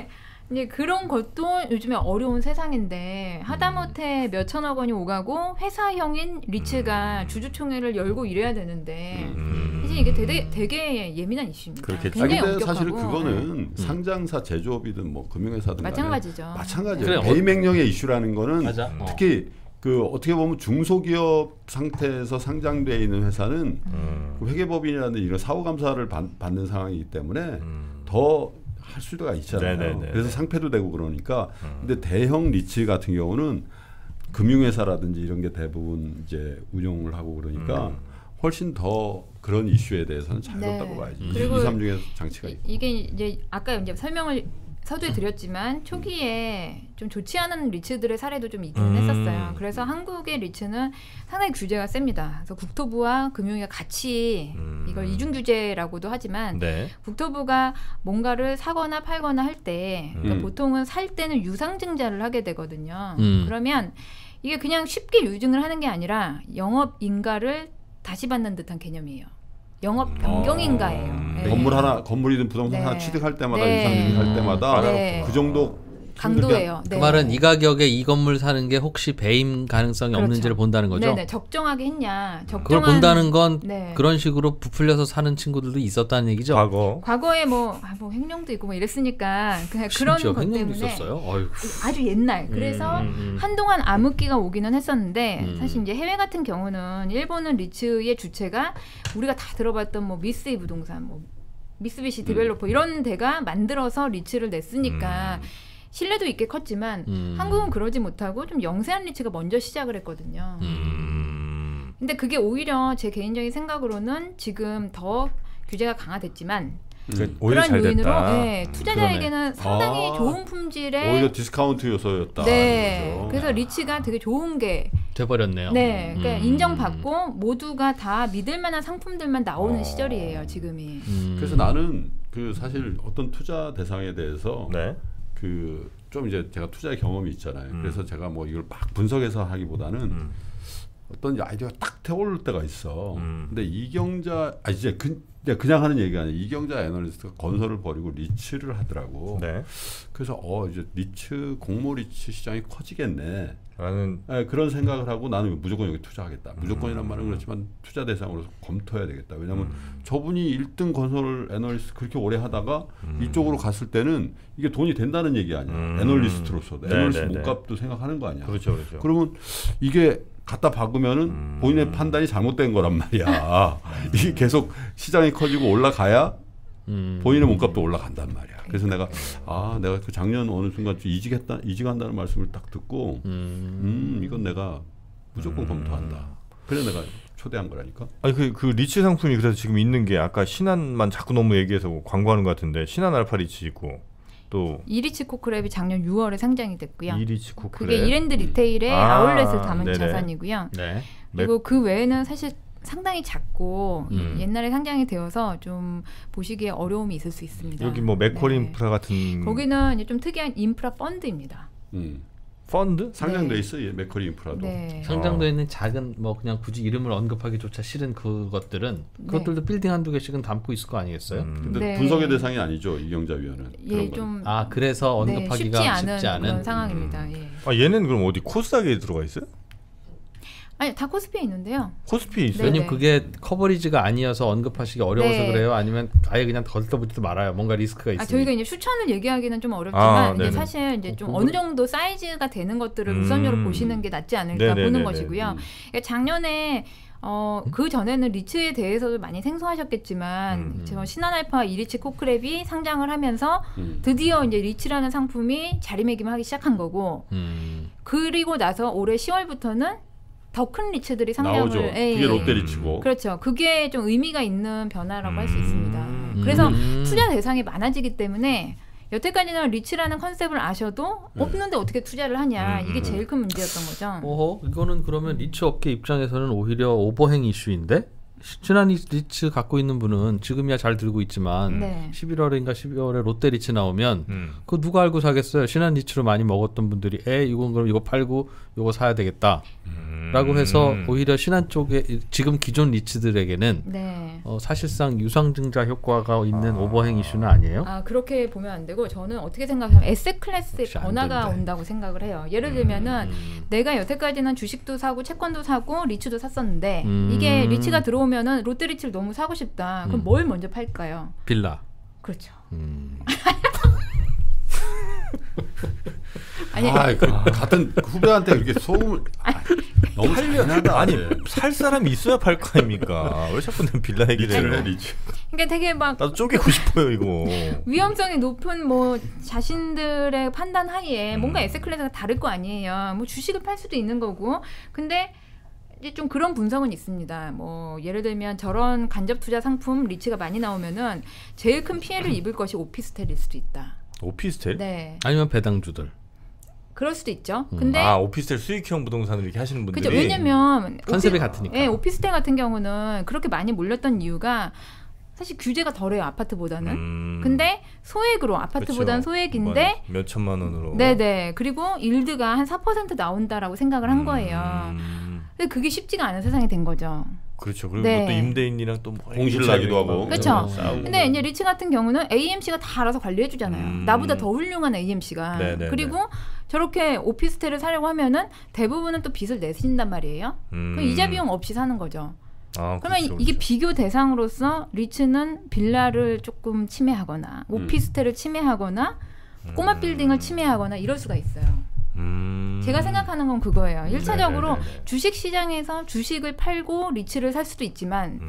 이제 그런 것도 요즘에 어려운 세상인데 하다못해 몇천억 원이 오가고 회사형인 리츠가 주주총회를 열고 이래야 되는데 사실 이게 되게 예민한 이슈입니다. 그렇겠죠. 굉장히 근데 엄격하고. 사실은 그거는 상장사 제조업이든 뭐 금융회사든 마찬가지죠. 마찬가지예요. 배임 행령의 이슈라는 거는 맞아. 특히 그 어떻게 보면 중소기업 상태에서 상장돼 있는 회사는 그 회계법인이라든지 이런 사후감사를 받는 상황이기 때문에 더 할 수가 있잖아요. 네네네. 그래서 상패도 되고 그러니까. 근데 대형 리츠 같은 경우는 금융회사라든지 이런 게 대부분 이제 운용을 하고 그러니까 훨씬 더 그런 이슈에 대해서는 자유롭다고 봐야지. 2, 3 중에 장치가 있고. 이게 이제 아까 이제 설명을 서두에 드렸지만 초기에 좀 좋지 않은 리츠들의 사례도 좀 있긴 했었어요. 그래서 한국의 리츠는 상당히 규제가 셉니다. 그래서 국토부와 금융위가 같이 이걸 이중 규제라고도 하지만 네. 국토부가 뭔가를 사거나 팔거나 할 때 그러니까 보통은 살 때는 유상증자를 하게 되거든요. 그러면 이게 그냥 쉽게 유증을 하는 게 아니라 영업 인가를 다시 받는 듯한 개념이에요. 영업 변경인가예요. 네. 건물이든 부동산 네. 하나 취득할 때마다 네. 유상증자할 때마다 네. 그 정도 강도예요. 그 말은 이 가격에 이 건물 사는 게 혹시 배임 가능성이 그렇죠. 없는지를 본다는 거죠. 네네, 적정하게 했냐. 그걸 본다는 건 네. 그런 식으로 부풀려서 사는 친구들도 있었다는 얘기죠. 과거에 뭐 횡령도 있고 뭐 이랬으니까 그런 것 횡령도 때문에 있었어요. 어휴. 아주 옛날. 그래서 한동안 암흑기가 오기는 했었는데 사실 이제 해외 같은 경우는 일본은 리츠의 주체가 우리가 다 들어봤던 뭐 미쓰이 부동산, 뭐 미쓰비시 디벨로퍼 이런 데가 만들어서 리츠를 냈으니까. 신뢰도 있게 컸지만 한국은 그러지 못하고 좀 영세한 리츠가 먼저 시작을 했거든요. 근데 그게 오히려 제 개인적인 생각으로는 지금 더 규제가 강화됐지만 오히려 그런 잘 요인으로 됐다. 네, 투자자에게는 상당히 좋은 품질의 오히려 디스카운트 요소였다. 네, 그렇죠. 그래서 리츠가 되게 좋은 게 돼버렸네요. 네, 그러니까 인정받고 모두가 다 믿을만한 상품들만 나오는 시절이에요, 지금이. 그래서 나는 그 사실 어떤 투자 대상에 대해서 네. 그 좀 이제 제가 투자의 경험이 있잖아요. 그래서 제가 뭐 이걸 막 분석해서 하기보다는 어떤 아이디어가 딱 떠오를 때가 있어. 근데 이경자 이제 그냥 하는 얘기가 아니라 이경자 애널리스트가 건설을 벌이고 리츠를 하더라고. 네. 그래서 이제 리츠 공모 리츠 시장이 커지겠네. 라는 그런 생각을 하고 나는 무조건 여기 투자하겠다. 무조건이란 말은 그렇지만 투자 대상으로서 검토해야 되겠다. 왜냐하면 저분이 1등 건설 애널리스트 그렇게 오래 하다가 이쪽으로 갔을 때는 이게 돈이 된다는 얘기 아니야. 애널리스트로서. 애널리스트 몸값도 생각하는 거 아니야. 그렇죠, 그렇죠. 그러면 이게 갖다 박으면은 본인의 판단이 잘못된 거란 말이야. 이게 계속 시장이 커지고 올라가야 본인의 몸값도 올라간단 말이야. 그래서 내가 그 작년 어느 순간 이직한다는 말씀을 딱 듣고 이건 내가 무조건 검토한다. 그래서 내가 초대한 거라니까. 아니 그 리츠 상품이 그래서 지금 있는 게 아까 신한만 자꾸 너무 얘기해서 광고하는 것 같은데 신한 알파 리츠 있고 또 이리치 코크랩이 작년 6월에 상장이 됐고요. 이리치 코크랩. 그게 이랜드 리테일의 아울렛을 담은 네네. 자산이고요. 네. 그리고 그 외에는 사실 상당히 작고 옛날에 상장이 되어서 좀 보시기에 어려움이 있을 수 있습니다. 여기 뭐 맥쿼리 인프라 같은 거기는 이제 좀 특이한 인프라 펀드입니다. 펀드? 상장돼 네. 있어, 맥쿼리 인프라도. 네. 상장되어 있는 작은 뭐 그냥 굳이 이름을 언급하기조차 싫은 그것들은 그것들도 빌딩 한두 개씩은 담고 있을 거 아니겠어요? 근데 네. 분석의 대상이 아니죠, 이경자 위원은. 예, 좀 그래서 언급하기가 쉽지 않은 그런 상황입니다. 예. 얘는 그럼 어디 코스닥에 들어가 있어요? 아니 다 코스피에 있는데요. 코스피에 있어요? 왜냐면 그게 커버리지가 아니어서 언급하시기 어려워서 네. 그래요? 아니면 아예 그냥 덜떠붙지도 말아요? 뭔가 리스크가 있으니. 저희가 이제 추천을 얘기하기는 좀 어렵지만 이제 네네. 사실 이제 좀 어느 정도 사이즈가 되는 것들을 우선적으로 보시는 게 낫지 않을까 네네네네. 보는 것이고요. 그러니까 작년에 그 전에는 리츠에 대해서도 많이 생소하셨겠지만 저 신한알파 이리치 코크랩이 상장을 하면서 드디어 이제 리츠라는 상품이 자리매김하기 시작한 거고 그리고 나서 올해 10월부터는 더 큰 리츠들이 상장을 나오죠. 그게 롯데 리츠고. 그렇죠. 그게 좀 의미가 있는 변화라고 할 수 있습니다. 그래서 투자 대상이 많아지기 때문에 여태까지는 리츠라는 컨셉을 아셔도 없는데 어떻게 투자를 하냐 이게 제일 큰 문제였던 거죠. 이거는 그러면 리츠 업계 입장에서는 오히려 오버행 이슈인데? 신한 리츠 갖고 있는 분은 지금이야 잘 들고 있지만 11월인가 12월에 롯데 리츠 나오면 그거 누가 알고 사겠어요. 신한 리츠로 많이 먹었던 분들이 이건 그럼 이거 팔고 이거 사야 되겠다 라고 해서 오히려 신한 쪽에 지금 기존 리츠들에게는 사실상 유상증자 효과가 있는 오버행 이슈는 아니에요? 그렇게 보면 안 되고 저는 어떻게 생각하면 에셋 클래스의 변화가 온다고 생각을 해요. 예를 들면은 내가 여태까지는 주식도 사고 채권도 사고 리츠도 샀었는데 이게 리츠가 들어오면은 롯데 리츠를 너무 사고 싶다. 그럼 뭘 먼저 팔까요? 빌라. 그렇죠. 아니 같은 후배한테 그렇게 소음을 너무 잔인하다. 아니 살 사람이 있어야 팔 거 아닙니까? 왜 자꾸 내 빌라 얘기를 해요? 그러니까 되게 막 나도 쪼개고 싶어요 이거. 위험성이 높은 뭐 자신들의 판단 하에 뭔가 에셋 클래스가 다를 거 아니에요. 뭐 주식을 팔 수도 있는 거고. 근데 이제 좀 그런 분석은 있습니다. 뭐 예를 들면 저런 간접 투자 상품 리츠가 많이 나오면은 제일 큰 피해를 입을 것이 오피스텔일 수도 있다. 오피스텔? 네. 아니면 배당주들. 그럴 수도 있죠. 근데 오피스텔 수익형 부동산을 이렇게 하시는 분들이 그죠. 왜냐면 컨셉이 같으니까. 네, 오피스텔 같은 경우는 그렇게 많이 몰렸던 이유가 사실 규제가 덜해요. 아파트보다는. 근데 소액으로 아파트보다는 그렇죠. 소액인데 몇 천만 원으로. 네네. 그리고 일드가 한 4% 나온다라고 생각을 한 거예요. 근데 그게 쉽지가 않은 세상이 된 거죠. 그렇죠. 그리고 또 임대인이랑 또 공실나기도 하고. 그렇죠. 근데 이제 리츠 같은 경우는 AMC가 다 알아서 관리해 주잖아요. 나보다 더 훌륭한 AMC가. 그리고 저렇게 오피스텔을 사려고 하면은 대부분은 또 빚을 내신단 말이에요. 그럼 이자 비용 없이 사는 거죠. 그러면 그렇죠, 이게 그렇죠. 비교 대상으로서 리츠는 빌라를 조금 침해하거나 오피스텔을 침해하거나 꼬마 빌딩을 침해하거나 이럴 수가 있어요. 제가 생각하는 건 그거예요. 1차적으로 주식 시장에서 주식을 팔고 리츠를 살 수도 있지만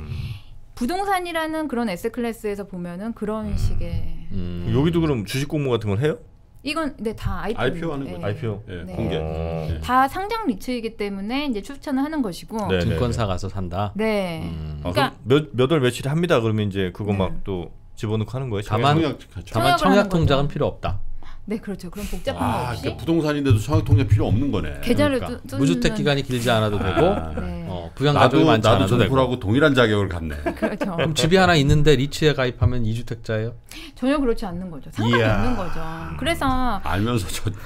부동산이라는 그런 에셋 클래스에서 보면은 그런 식의 여기도 그럼 주식 공모 같은 걸 해요? 이건 다 IPO 하는 거예요. IPO 공개. 다 상장 리츠이기 때문에 이제 추천을 하는 것이고 증권사 가서 산다. 네. 그러니까 몇 월 며칠에 합니다. 그러면 이제 그거 막 또 집어넣고 하는 거예요. 다만 청약 통장은 필요 없다. 네, 그렇죠. 그럼 복잡한 거 없이 그러니까 부동산인데도 청약 통장 필요 없는 거네. 계좌를 그러니까 무주택 기간이 길지 않아도 되고 부양 가족이 많지 나도 않아도 되고. 정부라고 동일한 자격을 갖네. 그렇죠. 그럼 집이 하나 있는데 리츠에 가입하면 2주택자예요? 전혀 그렇지 않는 거죠. 상관이 없는 거죠. 그래서 알면서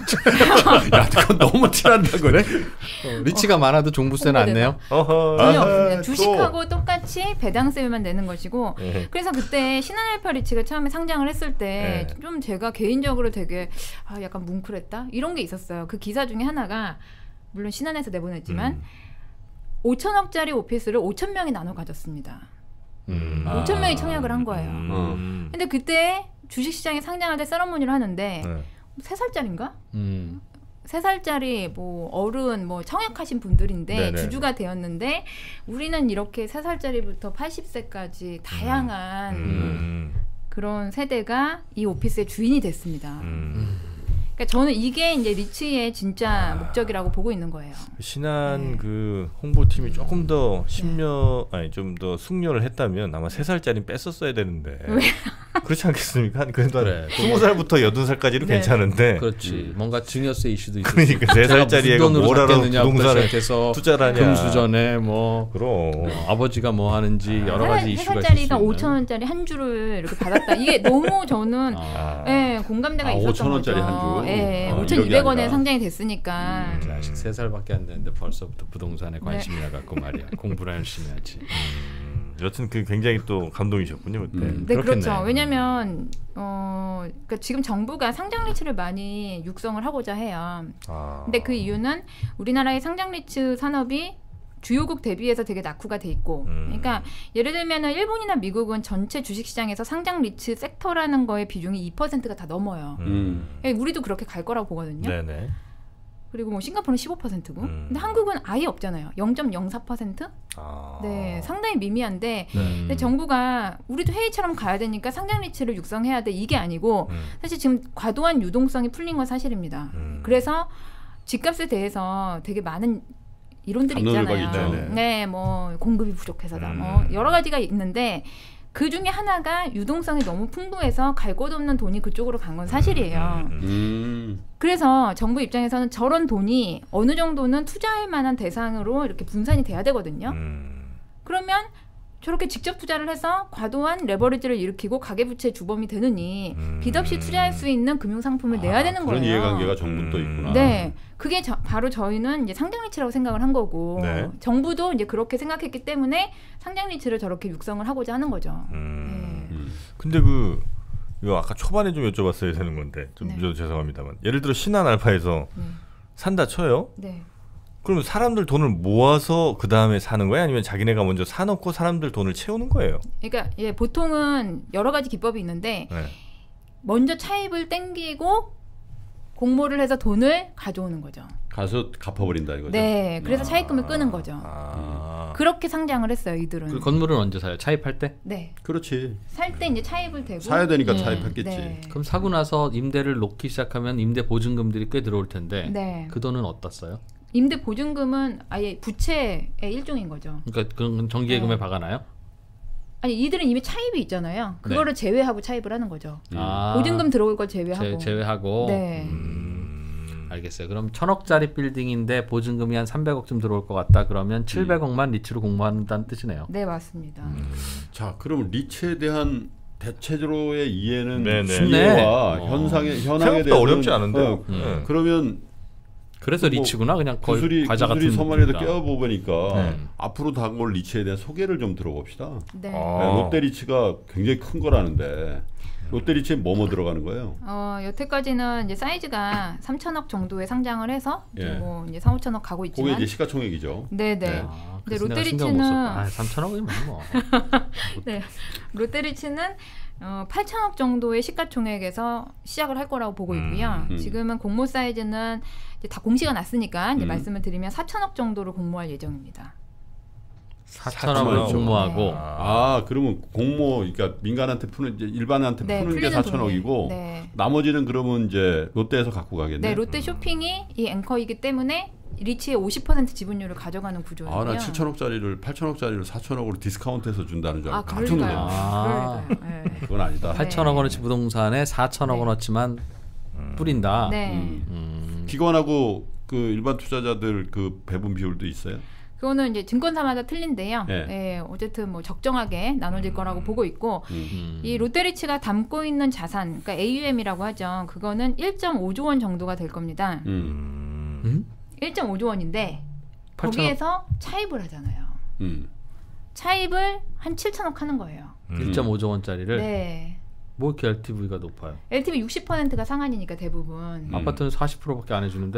야, 그건 너무 티난다 그래. 리츠가 많아도 종부세는 안 내요? 전혀 없습니다. 주식하고 똑같이 배당세만 내는 것이고. 그래서 그때 신한알파 리츠가 처음에 상장을 했을 때 좀 제가 개인적으로 되게 약간 뭉클했다 이런 게 있었어요. 그 기사 중에 하나가 물론 신한에서 내보냈지만 5천억짜리 오피스를 5천 명이 나눠 가졌습니다. 5천 명이 청약을 한 거예요. 근데 그때 주식시장에 상장할 때 세러머니를 하는데 3살짜리인가? 3살짜리 뭐 어른 뭐 청약하신 분들인데 주주가 되었는데 우리는 이렇게 3살짜리부터 80세까지 다양한 그런 세대가 이 오피스의 주인이 됐습니다. 그러니까 저는 이게 이제 리츠의 진짜 목적이라고 보고 있는 거예요. 신한 그 홍보팀이 조금 더 좀 더 숙려를 했다면 아마 3살짜리는 뺐었어야 되는데 그렇지 않겠습니까? 그래도 한 20살부터 80살까지는 괜찮은데 그렇지. 뭔가 증여세 이슈도 있었어. 그러니까 3살짜리 애가 뭘 알아 부동산에 투자를 하냐. 금수전에 뭐 그럼 아버지가 뭐 하는지 여러 가지 이슈가 있을 수 3살짜리가 5,000원짜리 한 주를 이렇게 받았다. 이게 너무 저는 공감대가 있었던 5,000원짜리 거죠. 한 주. 5,200원에 상장이 됐으니까. 아직 3살밖에 안 됐는데 벌써부터 부동산에 관심이 나갖고 말이야. 공부를 열심히 하지. 여튼 그 굉장히 또 감동이셨군요 그때. 네, 그렇죠. 왜냐하면 그러니까 지금 정부가 상장 리츠를 많이 육성을 하고자 해요. 근데 그 이유는 우리나라의 상장 리츠 산업이 주요국 대비해서 되게 낙후가 돼 있고, 그러니까 예를 들면은 일본이나 미국은 전체 주식시장에서 상장 리츠 섹터라는 거의 비중이 2%가 다 넘어요. 우리도 그렇게 갈 거라고 보거든요. 네네. 그리고 뭐 싱가포르는 15%고, 근데 한국은 아예 없잖아요. 0.04%? 네, 상당히 미미한데, 근데 정부가 우리도 회의처럼 가야 되니까 상장 리츠를 육성해야 돼 이게 아니고, 사실 지금 과도한 유동성이 풀린 건 사실입니다. 그래서 집값에 대해서 되게 많은 이론들이 있잖아요. 네, 뭐 공급이 부족해서다, 뭐 여러 가지가 있는데 그 중에 하나가 유동성이 너무 풍부해서 갈 곳 없는 돈이 그쪽으로 간 건 사실이에요. 그래서 정부 입장에서는 저런 돈이 어느 정도는 투자할 만한 대상으로 이렇게 분산이 돼야 되거든요. 그러면 저렇게 직접 투자를 해서 과도한 레버리지를 일으키고 가계부채 주범이 되느니 빚 없이 투자할 수 있는 금융상품을 내야 되는 그런 거예요. 이해관계가 정부 또 있구나. 네, 그게 바로 저희는 이제 상장리츠라고 생각을 한 거고 네. 정부도 이제 그렇게 생각했기 때문에 상장리츠를 저렇게 육성을 하고자 하는 거죠. 근데 이거 아까 초반에 좀 여쭤봤어야 되는 건데 좀 네. 늦어도 죄송합니다만 예를 들어 신한알파에서 산다 쳐요. 네. 그러면 사람들 돈을 모아서 그 다음에 사는 거야? 아니면 자기네가 먼저 사놓고 사람들 돈을 채우는 거예요? 그러니까 보통은 여러 가지 기법이 있는데 네. 먼저 차입을 땡기고 공모를 해서 돈을 가져오는 거죠. 가서 갚아버린다 이거죠. 네, 그래서 차입금을 끄는 거죠. 그렇게 상장을 했어요, 이들은. 그 건물은 언제 사요? 차입할 때? 네. 그렇지. 살 때 이제 차입을 대고. 사야 되니까 차입했겠지. 네. 그럼 사고 나서 임대를 놓기 시작하면 임대 보증금들이 꽤 들어올 텐데 네. 그 돈은 어디다 써요? 임대 보증금은 아예 부채의 일종인 거죠. 그러니까 그건 정기예금에 박아놔요? 아니 이들은 이미 차입이 있잖아요. 그거를 제외하고 차입을 하는 거죠. 보증금 들어올 걸 제외하고. 제외하고. 네. 알겠어요. 그럼 1,000억짜리 빌딩인데 보증금이 한 300억쯤 들어올 것 같다. 그러면 700억만 리츠로 공모한다는 뜻이네요. 네, 맞습니다. 자, 그럼 리츠에 대한 대체적으로의 이해는 네네. 쉽네와 현상에 현황에 생각보다 대해서 어렵지 않은데요. 그러면 그래서 리츠구나. 그냥 거의 구슬이 과자 같은 서말에도 느낌이다. 껴보니까 앞으로 다가올 리츠에 대한 소개를 좀 들어봅시다. 네. 롯데 리츠가 굉장히 큰 거라는데 롯데 리츠에 뭐뭐 들어가는 거예요? 여태까지는 이제 사이즈가 3천억 정도에 상장을 해서 이제 예. 뭐 이제 4, 5천억 가고 있지만. 그게 이제 시가총액이죠. 네네. 네. 근데 그래서 내가 롯데 신경 못 리츠는 썼다. 3,000억이면 뭐. 네. 롯데 리츠는 8천억 정도의 시가총액에서 시작을 할 거라고 보고 있고요. 지금은 공모 사이즈는 이제 다 공시가 났으니까 이제 말씀을 드리면 4천억 정도로 공모할 예정입니다. 4천억을 공모하고. 그러면 공모, 그러니까 민간한테 푸는 이제 일반한테 네, 푸는 게 풀리는 4천억이고 네. 나머지는 그러면 이제 롯데에서 갖고 가겠네. 네, 롯데 쇼핑이 이 앵커이기 때문에 리츠의 50% 지분율을 가져가는 구조예요. 나 7천억짜리를 8천억짜리를 4천억으로 디스카운트해서 준다는 줄 알고 깜짝 그러니까요. 놀랐네. 그러니까요. 그건 아니다. 8천억 원어치 부동산에 4천억 원어치만 뿌린다. 네. 기관하고 그 일반 투자자들 그 배분 비율도 있어요? 그거는 이제 증권사마다 틀린데요. 네. 네, 어쨌든 뭐 적정하게 나눠질 거라고 보고 있고 이 롯데리츠가 담고 있는 자산, 그러니까 AUM이라고 하죠. 그거는 1.5조 원 정도가 될 겁니다. 1.5조 원인데 8천억? 거기에서 차입을 하잖아요. 차입을 한 7천억 하는 거예요. 1.5조 원짜리를 네. 뭐 이렇게 LTV가 높아요? LTV 60%가 상한이니까 대부분. 아파트는 40%밖에 안 해주는데.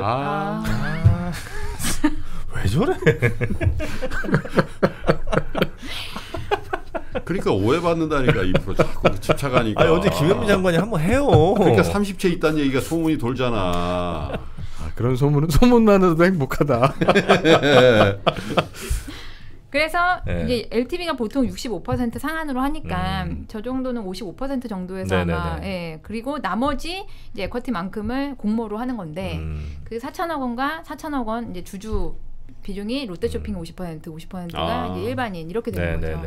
왜 저래? 그러니까 오해받는다니까 이 프로 자꾸 집착하니까. 아니 어제 김현미 장관이 한번 해요. 그러니까 30채 있다는 얘기가 소문이 돌잖아. 그런 소문만으로도 행복하다. 그래서 네. 이제 LTV가 보통 65% 상한으로 하니까 저 정도는 55% 정도에서 아마 그리고 나머지 이제 에쿼티만큼을 공모로 하는 건데 그 4천억 원과 4천억 원 이제 주주 비중이 롯데쇼핑 50%가 이제 일반인 이렇게 되는 거죠.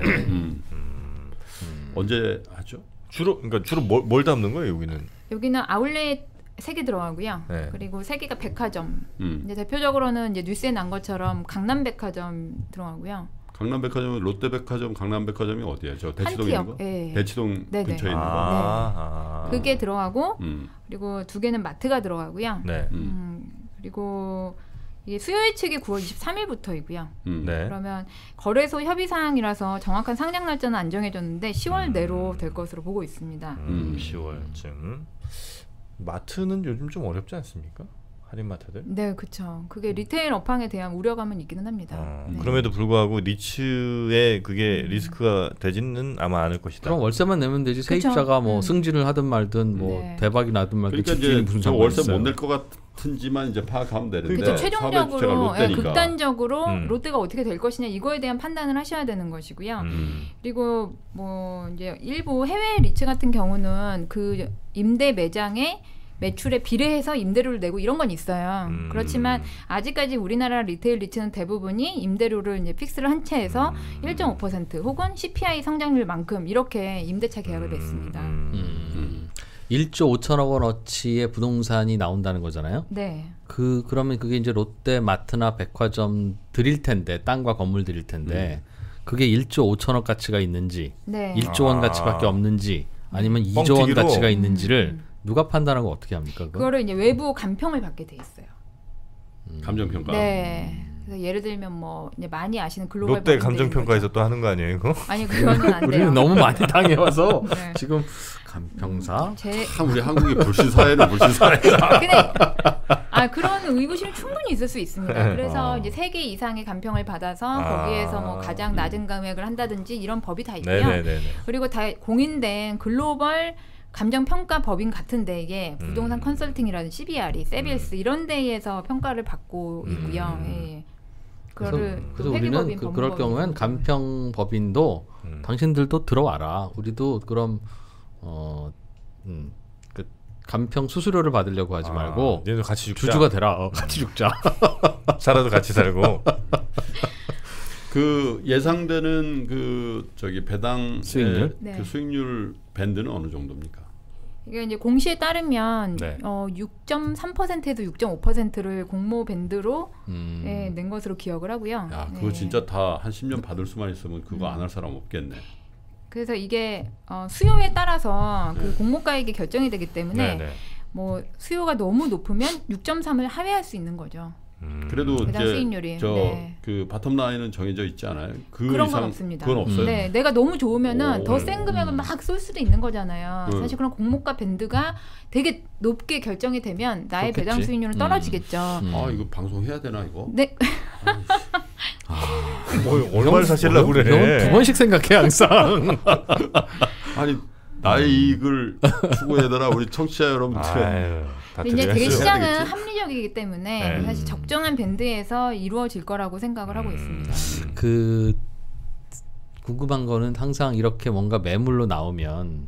언제 하죠? 주로 뭘 담는 거예요 여기는? 여기는 아울렛 3개 들어가고요. 네. 그리고 3개가 백화점. 이제 대표적으로는 이제 뉴스에 난 것처럼 강남백화점 들어가고요. 강남백화점은 롯데백화점, 강남백화점이 어디야? 저 대치동에 있는 거? 네. 대치동 네네. 근처에 있는 거. 그게 들어가고 그리고 2개는 마트가 들어가고요. 네. 그리고 이게 수요일 측이 9월 23일부터이고요. 네. 그러면 거래소 협의 사항이라서 정확한 상장 날짜는 안 정해졌는데 10월 내로 될 것으로 보고 있습니다. 10월쯤. 마트는 요즘 좀 어렵지 않습니까? 할인마트들? 네, 그렇죠. 그게 리테일 업황에 대한 우려감은 있기는 합니다. 네. 그럼에도 불구하고 리츠에 그게 리스크가 되지는 아마 않을 것이다. 그럼 월세만 내면 되지. 세입자가 뭐 승진을 하든 말든 뭐 네. 대박이 나든 말든 그러니까 집주인이 이제 무슨 저 상관이 월세 있어요. 못 낼 것 같은지만 이제 파악하면 되는데 그렇죠. 최종적으로 롯데니까. 극단적으로 롯데가 어떻게 될 것이냐 이거에 대한 판단을 하셔야 되는 것이고요. 그리고 뭐 이제 일부 해외 리츠 같은 경우는 그 임대 매장에 매출에 비례해서 임대료를 내고 이런 건 있어요. 그렇지만 아직까지 우리나라 리테일 리츠는 대부분이 임대료를 이제 픽스를 한 채에서 1.5% 혹은 CPI 성장률만큼 이렇게 임대차 계약을 맺습니다. 1조 5천억 원어치의 부동산이 나온다는 거잖아요. 네. 그러면 그게 이제 롯데 마트나 백화점 드릴 텐데 땅과 건물 드릴 텐데 그게 1조 5천억 가치가 있는지, 네. 1조 원 가치밖에 없는지, 아니면 2조 원 가치가 있는지를 누가 판단하고 어떻게 합니까? 그거를 이제 외부 감평을 받게 돼 있어요. 감정평가. 네. 그래서 예를 들면 뭐 이제 많이 아시는 글로벌 롯데 감정평가에서 또 하는 거 아니에요, 이거? 아니 그거는 안 돼요. 우리는 너무 많이 당해와서 네. 지금 감평사. 참 우리 한국이 불신 사회는 불신 사회다. 근데 그런 의구심이 충분히 있을 수 있습니다. 그래서 이제 3개 이상의 감평을 받아서 거기에서 뭐 가장 낮은 금액을 한다든지 이런 법이 다 있고요. 네네네네. 그리고 다 공인된 글로벌 감정평가 법인 같은 데에 부동산 컨설팅이라든 CBRE, 세빌스 이런 데에서 평가를 받고 있고요. 예. 그래서 우리는 그럴 경우엔 감평 법인도 당신들도 들어와라. 우리도 그럼 그 감평 수수료를 받으려고 하지 말고 얘도 같이 죽자. 주주가 되라. 같이 죽자. 살아도 같이 살고. 그 예상되는 그 저기 배당 수익률? 네. 그 수익률 밴드는 어느 정도입니까? 이게 이제 공시에 따르면 네. 6.3%에서 6.5%를 공모 밴드로 낸 것으로 기억을 하고요. 야, 그거 진짜 다 한 10년 받을 수만 있으면 그거 안 할 사람 없겠네. 그래서 이게 수요에 따라서 그 공모가액이 결정이 되기 때문에 뭐 수요가 너무 높으면 6.3을 하회할 수 있는 거죠. 그래도 배당 이제 수익률이. 그 바텀 라인은 정해져 있지 않아요? 그런 건 없습니다. 그건 없어요. 네, 내가 너무 좋으면은 더 센 금액을 막 쏠 수도 있는 거잖아요. 사실 그런 공모가 밴드가 되게 높게 결정이 되면 나의 그렇겠지. 배당 수익률은 떨어지겠죠. 아 이거 방송해야 되나 이거? 네. 뭐 얼마를 사실라고 그래? 두 번씩 생각해 항상. 아니 나의 이익을 추구해달라 우리 청취자 여러분들. 이제 되게 시장은 합리적이기 때문에 사실 적정한 밴드에서 이루어질 거라고 생각을 하고 있습니다. 그 궁금한 거는 항상 이렇게 뭔가 매물로 나오면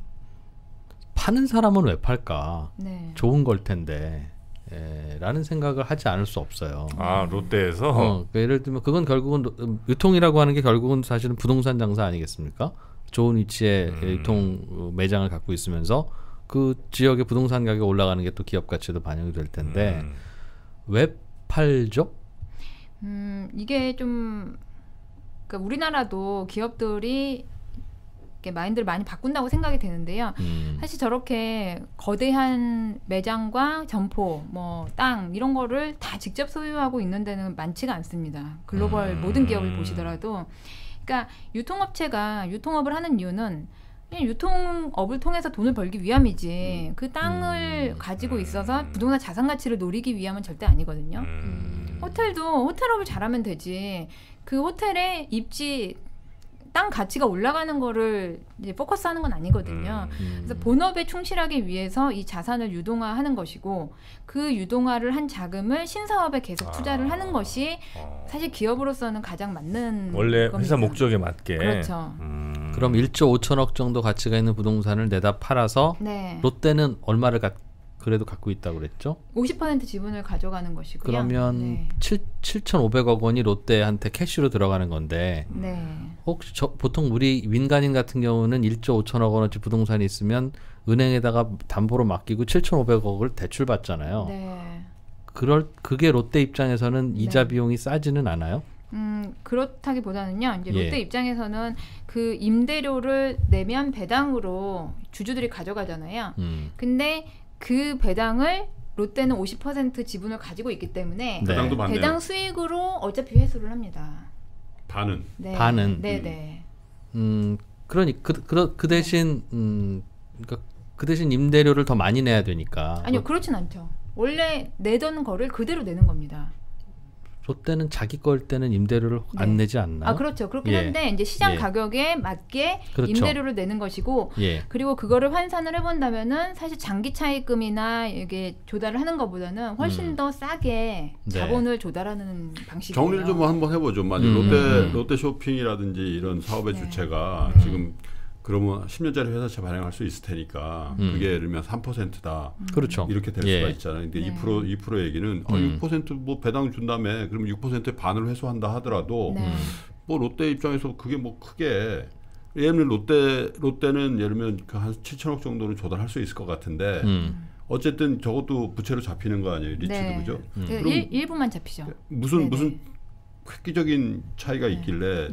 파는 사람은 왜 팔까? 네. 좋은 걸 텐데. 라는 생각을 하지 않을 수 없어요. 롯데에서? 그러니까 예를 들면 그건 결국은 유통이라고 하는 게 결국은 사실은 부동산 장사 아니겠습니까? 좋은 위치에 유통 매장을 갖고 있으면서 그 지역의 부동산 가격이 올라가는 게 또 기업 가치에도 반영이 될 텐데 왜 팔죠? 이게 좀 그러니까 우리나라도 기업들이 이렇게 마인드를 많이 바꾼다고 생각이 되는데요. 사실 저렇게 거대한 매장과 점포, 뭐 땅 이런 거를 다 직접 소유하고 있는 데는 많지가 않습니다. 글로벌 모든 기업을 보시더라도. 그러니까 유통업체가 유통업을 하는 이유는 그냥 유통업을 통해서 돈을 벌기 위함이지 그 땅을 가지고 있어서 부동산 자산 가치를 노리기 위함은 절대 아니거든요. 호텔도 호텔업을 잘하면 되지 그 호텔의 입지 땅 가치가 올라가는 거를 이제 포커스하는 건 아니거든요. 그래서 본업에 충실하기 위해서 이 자산을 유동화하는 것이고 그 유동화를 한 자금을 신사업에 계속 투자를 하는 것이 사실 기업으로서는 가장 맞는 원래 겁니다. 회사 목적에 맞게. 그렇죠. 그럼 1조 5천억 정도 가치가 있는 부동산을 내다 팔아서 네. 롯데는 얼마를 그래도 갖고 있다고 그랬죠? 50% 지분을 가져가는 것이고요. 그러면 네. 7,500억 원이 롯데한테 캐시로 들어가는 건데 네. 혹시 보통 우리 민간인 같은 경우는 1조 5천억 원어치 부동산이 있으면 은행에다가 담보로 맡기고 7,500억을 대출 받잖아요. 네. 그게 롯데 입장에서는 이자 비용이 싸지는 않아요? 그렇다기보다는요. 이제 롯데 입장에서는 그 임대료를 내면 배당으로 주주들이 가져가잖아요. 근데 그 배당을 롯데는 50% 지분을 가지고 있기 때문에 배당도 받네요. 배당 수익으로 어차피 회수를 합니다. 반은. 네. 반은. 네네. 그러니 그 대신 그러니까 그 대신 임대료를 더 많이 내야 되니까. 아니요, 그렇진 않죠. 원래 내던 거를 그대로 내는 겁니다. 롯데는 자기 거일 때는 임대료를 안 내지 않나요? 그렇죠. 그렇긴 한데 이제 시장 가격에 맞게 임대료를 내는 것이고 그리고 그거를 환산을 해본다면은 사실 장기 차입금이나 이게 조달을 하는 것보다는 훨씬 더 싸게 자본을 조달하는 방식이에요. 정리를 좀 한번 해보죠. 만약 롯데 쇼핑이라든지 이런 사업의 주체가 지금 그러면 10년짜리 회사채 발행할 수 있을 테니까 그게 예를 들면 3%다. 그렇죠. 이렇게 될 수가 있잖아요. 근데 2% 얘기는 6% 뭐 배당 준다며 그럼 6%의 반을 회수한다 하더라도 뭐 롯데 입장에서 그게 뭐 크게 예를 들면 롯데는 예를 들면 그 한 7천억 정도는 조달할 수 있을 것 같은데 어쨌든 저것도 부채로 잡히는 거 아니에요. 리츠도 그죠? 일부만 잡히죠. 무슨 획기적인 차이가 있길래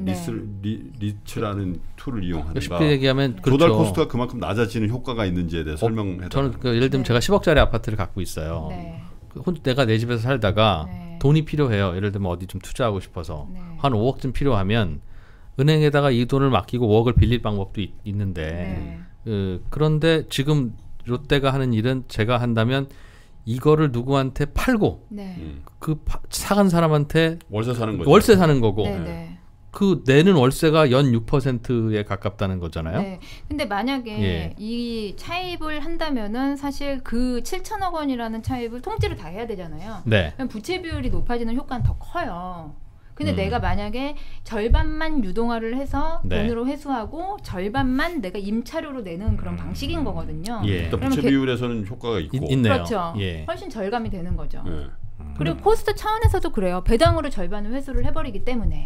리츠라는 툴을 이용하는가. 쉽게 얘기하면 도달 코스트가 그만큼 낮아지는 효과가 있는지에 대해 설명해. 저는 예를 들면 제가 10억짜리 아파트를 갖고 있어요. 내가 내 집에서 살다가 돈이 필요해요. 예를 들면 어디 좀 투자하고 싶어서 한 5억쯤 필요하면 은행에다가 이 돈을 맡기고 5억을 빌릴 방법도 있는데 그런데 지금 롯데가 하는 일은 제가 한다면 이거를 누구한테 팔고 그 사간 사람한테 월세 사는 거죠. 월세 사는 거고 그 내는 월세가 연 6%에 가깝다는 거잖아요. 네. 근데 만약에 이 차입을 한다면은 사실 그 7천억 원이라는 차입을 통째로 다 해야 되잖아요. 그럼 부채 비율이 높아지는 효과는 더 커요. 근데 내가 만약에 절반만 유동화를 해서 돈으로 회수하고 절반만 내가 임차료로 내는 그런 방식인 거거든요. 부채 비율에서는 효과가 있네요. 그렇죠. 훨씬 절감이 되는 거죠. 그리고 코스트 차원에서도 그래요. 배당으로 절반을 회수를 해버리기 때문에.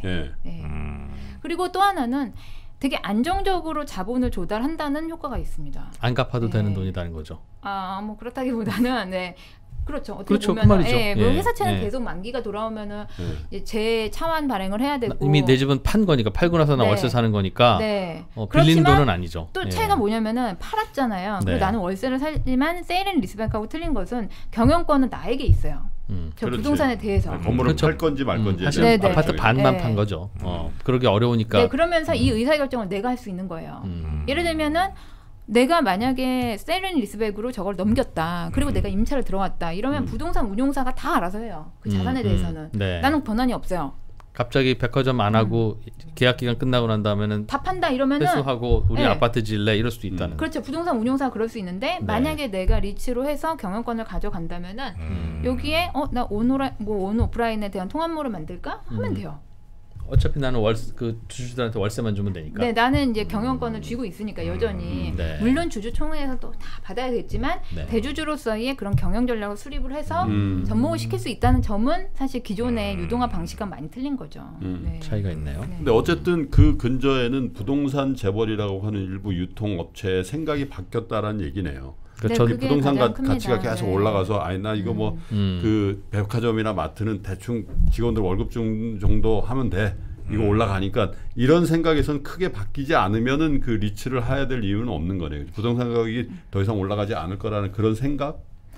그리고 또 하나는 되게 안정적으로 자본을 조달한다는 효과가 있습니다. 안 갚아도 되는 돈이라는 거죠. 뭐 그렇다기보다는 그렇죠. 어떻게 그렇죠. 보면 그 말이죠. 회사채는 계속 만기가 돌아오면은 재차환 발행을 해야 되고 이미 내 집은 판 거니까 팔고 나서 나 월세 사는 거니까 빌린 돈은 아니죠. 또 차이가 뭐냐면은 팔았잖아요. 그리고 나는 월세를 살지만 세일 앤 리스백하고 틀린 것은 경영권은 나에게 있어요. 저 부동산에 대해서 건물을 팔 건지 말 건지 사실 아파트 반만 판 거죠. 그러기 어려우니까. 그러면서 이 의사결정을 내가 할 수 있는 거예요. 예를 들면은 내가 만약에 세일 앤 리스백으로 저걸 넘겼다. 그리고 내가 임차를 들어왔다. 이러면 부동산 운용사가 다 알아서 해요. 그 자산에 대해서는. 나는 권한이 없어요. 갑자기 백화점 안 하고 계약 기간 끝나고 난 다음에는 다 판다 이러면은 회수하고 우리 아파트 질래 이럴 수도 있다는. 그렇죠. 부동산 운용사가 그럴 수 있는데 만약에 내가 리츠로 해서 경영권을 가져간다면은 여기에 나 온 오프라인에 대한 통합모를 만들까 하면 돼요. 어차피 나는 그 주주들한테 월세만 주면 되니까. 나는 이제 경영권을 쥐고 있으니까 여전히 물론 주주총회에서 또 다 받아야겠지만 대주주로서의 그런 경영 전략을 수립을 해서 접목을 시킬 수 있다는 점은 사실 기존의 유동화 방식과 많이 틀린 거죠. 차이가 있네요. 근데 어쨌든 그 근저에는 부동산 재벌이라고 하는 일부 유통업체의 생각이 바뀌었다라는 얘기네요. 그렇죠. 부동산 가치가 계속 올라가서 나 이거 그 백화점이나 마트는 대충 직원들 월급 정도 하면 돼. 이거 올라가니까 이런 생각에선 크게 바뀌지 않으면은 그 리츠를 해야 될 이유는 없는 거네요. 부동산 가격이 더 이상 올라가지 않을 거라는 그런 생각?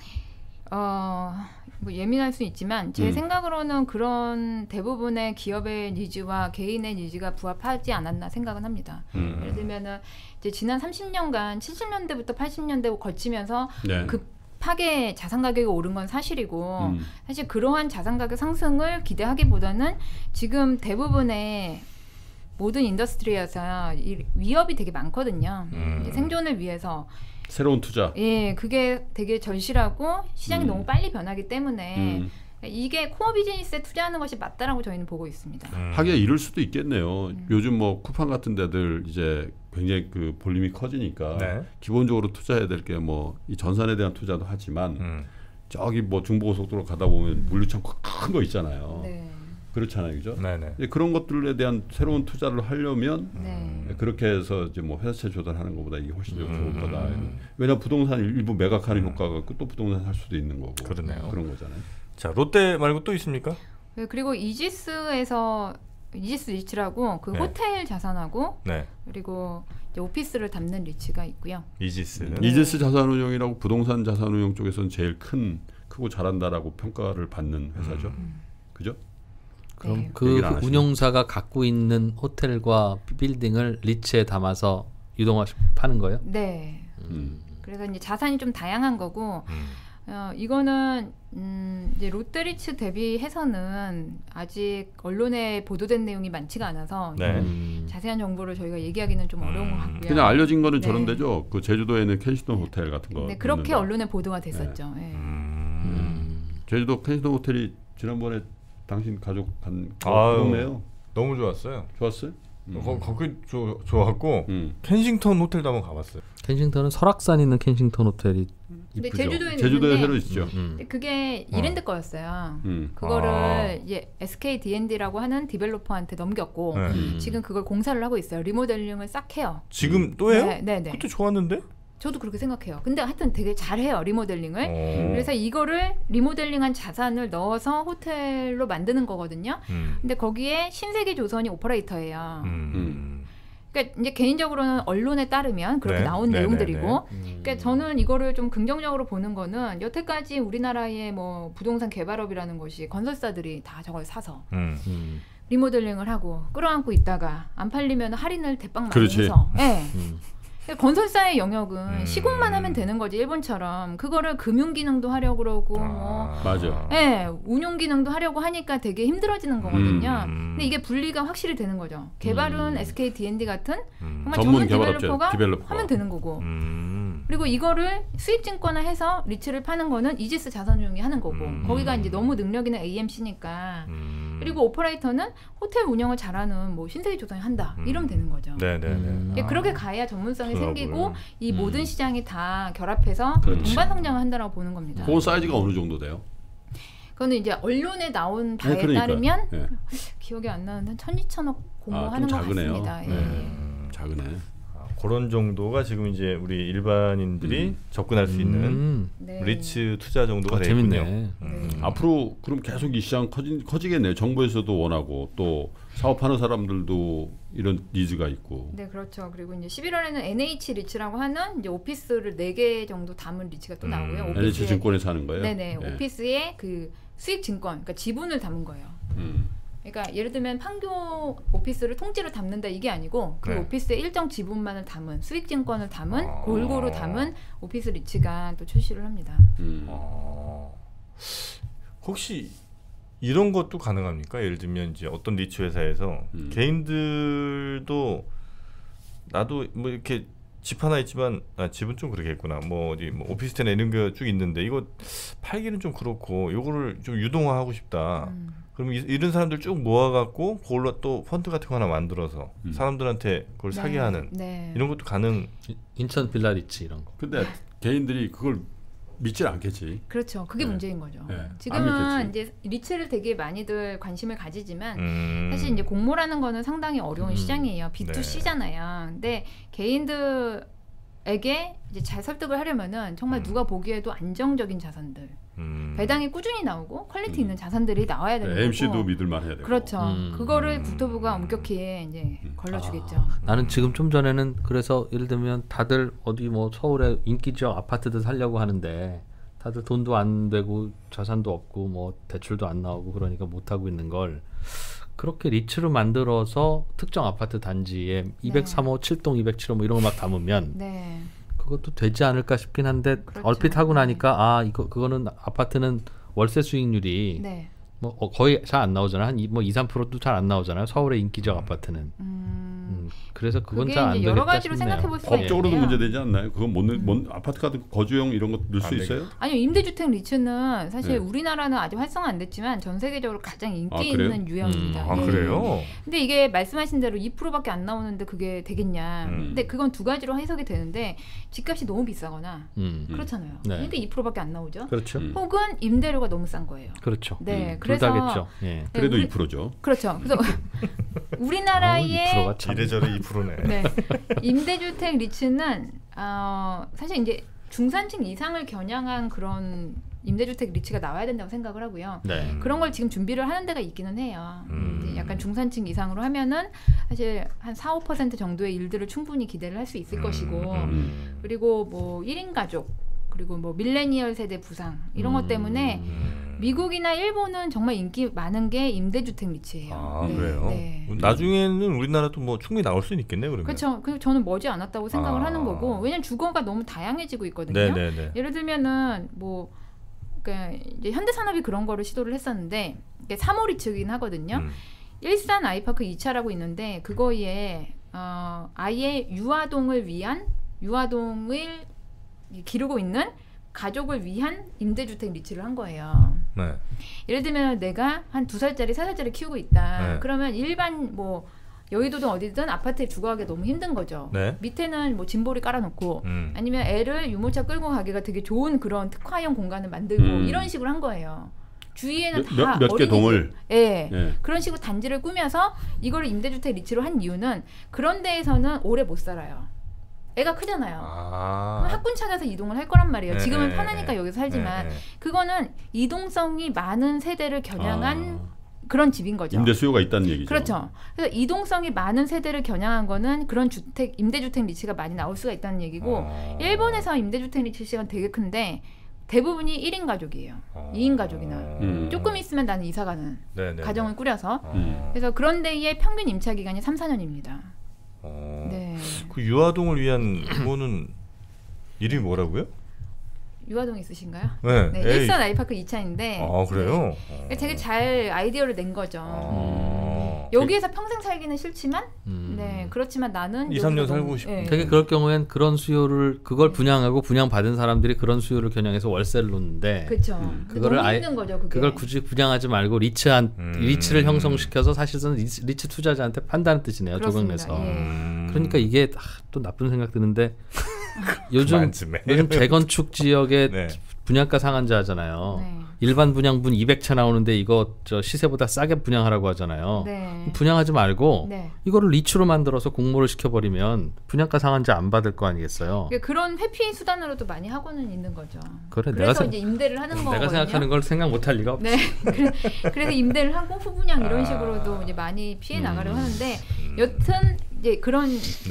뭐 예민할 수 있지만 제 생각으로는 그런 대부분의 기업의 니즈와 개인의 니즈가 부합하지 않았나 생각은 합니다. 예를 들면은 이제 지난 30년간 70년대부터 80년대 거치면서 급하게 자산 가격이 오른 건 사실이고 사실 그러한 자산 가격 상승을 기대하기보다는 지금 대부분의 모든 인더스트리에서 위협이 되게 많거든요. 생존을 위해서 새로운 투자. 그게 되게 절실하고 시장이 너무 빨리 변하기 때문에 이게 코어 비즈니스에 투자하는 것이 맞다라고 저희는 보고 있습니다. 하기야 이럴 수도 있겠네요. 요즘 뭐 쿠팡 같은 데들 이제 굉장히 그 볼륨이 커지니까 기본적으로 투자해야 될 게 뭐 이 전산에 대한 투자도 하지만 저기 뭐 중부고속도로 가다 보면 물류창고 큰 거 있잖아요. 그렇잖아요, 그죠? 그런 것들에 대한 새로운 투자를 하려면 그렇게 해서 이제 뭐 회사채 조달하는 것보다 이게 훨씬 더 좋을 거다. 왜냐하면 부동산 일부 매각하는 효과가 또 부동산 살 수도 있는 거고. 그러네요. 그런 거잖아요. 자, 롯데 말고 또 있습니까? 그리고 이지스 리츠라고 그 호텔 자산하고 그리고 이제 오피스를 담는 리츠가 있고요. 이지스 자산운용이라고 부동산 자산운용 쪽에서는 제일 크고 잘한다라고 평가를 받는 회사죠. 그죠? 그럼 그 운용사가 갖고 있는 호텔과 빌딩을 리츠에 담아서 유동화 파는 거예요? 네. 그래서 이제 자산이 좀 다양한 거고 이거는 이제 롯데리츠 대비해서는 아직 언론에 보도된 내용이 많지가 않아서 자세한 정보를 저희가 얘기하기는 좀 어려운 것 같고요. 그냥 알려진 거는 저런 데죠. 그 제주도에는 켄시톤 호텔 같은 거. 그렇게 언론에 보도가 됐었죠. 제주도 켄시톤 호텔이 지난번에 당신 가족 간 동네요. 너무 좋았어요. 좋았어요? 거기 좋았고 켄싱턴 호텔도 한번 가봤어요. 켄싱턴은 설악산 있는 켄싱턴 호텔이 근데 이쁘죠. 제주도에 새로 있죠. 근데 그게 이랜드 거였어요. 그거를 이제 SK D&D라고 하는 디벨로퍼한테 넘겼고 지금 그걸 공사를 하고 있어요. 리모델링을 싹 해요. 지금 또 해요? 네. 그때 좋았는데? 저도 그렇게 생각해요. 근데 하여튼 되게 잘해요, 리모델링을. 그래서 이거를 리모델링한 자산을 넣어서 호텔로 만드는 거거든요. 근데 거기에 신세계 조선이 오퍼레이터예요. 그러니까 이제 개인적으로는 언론에 따르면 그렇게 네. 나온 네, 내용들이고, 그러니까 저는 이거를 좀 긍정적으로 보는 거는 여태까지 우리나라의 뭐 부동산 개발업이라는 것이 건설사들이 다 저걸 사서 리모델링을 하고 끌어안고 있다가 안 팔리면 할인을 대빵 많이 해서, 네. 건설사의 영역은 시공만 하면 되는 거지. 일본처럼 그거를 금융 기능도 하려고 그러고 맞아. 네, 운용 기능도 하려고 하니까 되게 힘들어지는 거거든요. 근데 이게 분리가 확실히 되는 거죠. 개발은 SK D&D 같은 정말 전문 디벨로퍼가 하면 되는 거고. 그리고 이거를 수익증권화해서 리츠를 파는 거는 이지스 자산운용이 하는 거고. 거기가 이제 너무 능력 있는 AMC니까. 그리고 오퍼레이터는 호텔 운영을 잘하는 뭐 신세계 조선이 한다. 이러면 되는 거죠. 네네네. 그렇게 가야 전문성이 생기고 이 모든 시장이 다 결합해서 동반 성장을 한다라고 보는 겁니다. 그 사이즈가 어느 정도 돼요? 그거는 이제 언론에 나온 바에 따르면 기억이 안 나는데 1,200억 공모하는 것 같습니다. 작으네. 그런 정도가 지금 이제 우리 일반인들이 접근할 수 있는 리츠 투자 정도가 되겠군요. 앞으로 그럼 계속 이 시장 커지겠네요. 정부에서도 원하고 또 사업하는 사람들도 이런 니즈가 있고. 네, 그렇죠. 그리고 이제 11월에는 NH 리츠라고 하는 이제 오피스를 4개 정도 담은 리츠가 또 나오고요. NH 증권에서 하는 거예요? 네네. 오피스에 그 수익 증권, 그러니까 지분을 담은 거예요. 그러니까 예를 들면 판교 오피스를 통째로 담는다 이게 아니고 그 오피스의 일정 지분만을 담은 수익증권을 담은 골고루 담은 오피스 리츠가 또 출시를 합니다. 혹시 이런 것도 가능합니까? 예를 들면 이제 어떤 리츠 회사에서 개인들도 나도 뭐 이렇게 집 하나 있지만 집은 좀 그러겠구나. 뭐 어디 뭐 오피스텔 이런 게 쭉 있는데 이거 팔기는 좀 그렇고 요거를 좀 유동화하고 싶다. 그러면 이런 사람들 쭉 모아갖고 그걸로 또 펀드 같은 거 하나 만들어서 사람들한테 그걸 사게 하는 이런 것도 가능. 인천 빌라리츠 이런 거. 근데 개인들이 그걸 믿질 않겠지. 그렇죠. 그게 문제인 거죠. 지금은 이제 리츠를 되게 많이들 관심을 가지지만 사실 이제 공모라는 거는 상당히 어려운 시장이에요. B2C잖아요. 근데 개인들에게 이제 잘 설득을 하려면은 정말 누가 보기에도 안정적인 자산들, 배당이 꾸준히 나오고 퀄리티 있는 자산들이 나와야 되는 거고. MC도 믿을만 해야 되고. 그렇죠. 그거를 국토부가 엄격히 이제 걸러주겠죠. 나는 지금 좀 전에는 그래서 예를 들면 다들 어디 뭐 서울에 인기지역 아파트들 살려고 하는데 다들 돈도 안 되고 자산도 없고 뭐 대출도 안 나오고 그러니까 못 하고 있는 걸 그렇게 리츠로 만들어서 특정 아파트 단지에 203호, 7동, 207호 뭐 이런 거 막 담으면 그것도 되지 않을까 싶긴 한데 얼핏 하고 나니까 그거는 아파트는 월세 수익률이 뭐 거의 잘 안 나오잖아요. 한 2-3%도 잘 안 나오잖아요. 서울의 인기적 아파트는. 그래서 그건 잘 안 되겠다 여러 가지로 생각해 볼 수가 있는데요. 법적으로도 문제되지 않나요? 그건 못 아파트 같은 거주용 이런 거 넣을 수 있어요? 아니요. 임대주택 리츠는 사실 우리나라는 아직 활성화 안 됐지만 전 세계적으로 가장 인기 있는 유형입니다. 그래요? 근데 이게 말씀하신 대로 2%밖에 안 나오는데 그게 되겠냐. 근데 그건 두 가지로 해석이 되는데 집값이 너무 비싸거나 그렇잖아요. 그러니까 2%밖에 안 나오죠. 그렇죠. 혹은 임대료가 너무 싼 거예요. 그렇죠. 네, 그래서 둘다겠죠. 그래도 2%죠. 그렇죠. 그래서 우리나라의 2%가 참 이래저래 2%네. 네. 임대주택 리츠는 사실 이제 중산층 이상을 겨냥한 그런 임대주택 리츠가 나와야 된다고 생각을 하고요. 그런 걸 지금 준비를 하는 데가 있기는 해요. 약간 중산층 이상으로 하면은 사실 한 4-5% 정도의 일들을 충분히 기대를 할 수 있을 것이고 그리고 뭐 1인 가족 그리고 뭐 밀레니얼 세대 부상 이런 것 때문에 미국이나 일본은 정말 인기 많은 게 임대주택 리츠예요. 그래요? 나중에는 우리나라도 뭐 충분히 나올 수는 있겠네요. 그러면. 그렇죠. 그래서 저는 머지 않았다고 생각을 하는 거고 왜냐면 주거가 너무 다양해지고 있거든요. 예를 들면은 뭐 그러니까 이제 현대산업이 그런 거를 시도를 했었는데 이게 3호 리츠이긴 하거든요. 일산 아이파크 2차라고 있는데 그거에 아예 유아동을 기르고 있는 가족을 위한 임대주택 리츠를 한 거예요. 예를 들면 내가 한 2살짜리, 3살짜리 키우고 있다. 그러면 일반 뭐 여의도든 어디든 아파트에 주거하기 너무 힘든 거죠. 밑에는 뭐 짐볼이 깔아놓고 아니면 애를 유모차 끌고 가기가 되게 좋은 그런 특화형 공간을 만들고 이런 식으로 한 거예요. 주위에는 다 몇 개 동을 그런 식으로 단지를 꾸며서 이거를 임대주택 리츠로 한 이유는 그런 데에서는 오래 못 살아요. 애가 크잖아요. 그럼 학군 찾아서 이동을 할 거란 말이에요. 지금은 편하니까 여기서 살지만 그거는 이동성이 많은 세대를 겨냥한 그런 집인 거죠. 임대 수요가 있다는 얘기죠. 그렇죠. 그래서 이동성이 많은 세대를 겨냥한 거는 그런 임대주택 리츠가 많이 나올 수가 있다는 얘기고 일본에서 임대주택 리츠 시간 되게 큰데 대부분이 1인 가족이에요. 2인 가족이나 조금 있으면 나는 이사 가는 가정을 꾸려서 그래서 그런 데의 평균 임차 기간이 3, 4년입니다. 네. 그 유아동을 위한 그거는 이름이 뭐라고요? 유아동 있으신가요? 네. 네, 일산 아이파크 2차인데. 아, 그래요? 네. 되게 잘 아이디어를 낸 거죠. 여기에서 평생 살기는 싫지만, 네, 그렇지만 나는 2, 3년 살고 싶고. 네. 되게 그럴 경우엔 그런 수요를 그걸 분양하고 분양받은 사람들이 그런 수요를 겨냥해서 월세를 놓는데, 그렇죠. 그거를 너무 힘든 거죠, 그게. 그걸 굳이 분양하지 말고 리츠를 형성시켜서 사실은 리츠 투자자한테 판다는 뜻이네요, 조정내서. 그러니까 이게 또 나쁜 생각 드는데. 요즘 재건축 지역에 네. 분양가 상한제 하잖아요. 네. 일반 분양분 200채 나오는데 이거 저 시세보다 싸게 분양하라고 하잖아요. 네. 분양하지 말고 네. 이거를 리츠로 만들어서 공모를 시켜버리면 분양가 상한제 안 받을 거 아니겠어요. 그런 회피 수단으로도 많이 하고는 있는 거죠. 그래, 그래서 이제 임대를 하는 거거든요. 내가 생각하는 걸 생각 못할 리가 없지. 네. 그래서 임대를 하고 후분양 이런 식으로도 이제 많이 피해 나가려고 하는데 여튼 이제 그런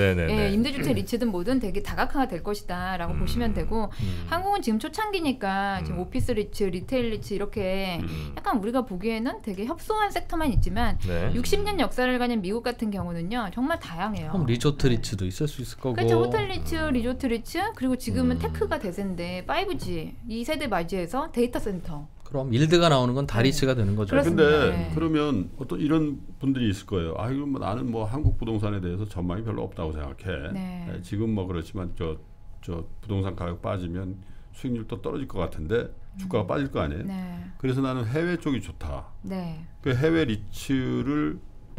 임대주택 리츠든 뭐든 되게 다각화가 될 것이다라고 보시면 되고 한국은 지금 초창기니까 지금 오피스 리츠, 리테일 리츠 이렇게 약간 우리가 보기에는 되게 협소한 섹터만 있지만 60년 역사를 가진 미국 같은 경우는요 정말 다양해요. 그럼 리조트 리츠도 있을 수 있을 거고. 그렇죠. 호텔 리츠, 리조트 리츠 그리고 지금은 테크가 대세인데 5G 이 세대 맞이해서 데이터 센터. 그럼 일드가 나오는 건 다 리츠가 되는 거죠. 그런데 그러면 어떤 이런 분들이 있을 거예요. 아, 이거 뭐 나는 뭐 한국 부동산에 대해서 전망이 별로 없다고 생각해. 네, 지금 뭐 그렇지만 저 부동산 가격 빠지면 수익률도 떨어질 것 같은데 주가가 빠질 거 아니에요. 네. 그래서 나는 해외 쪽이 좋다. 네. 그 해외 리츠를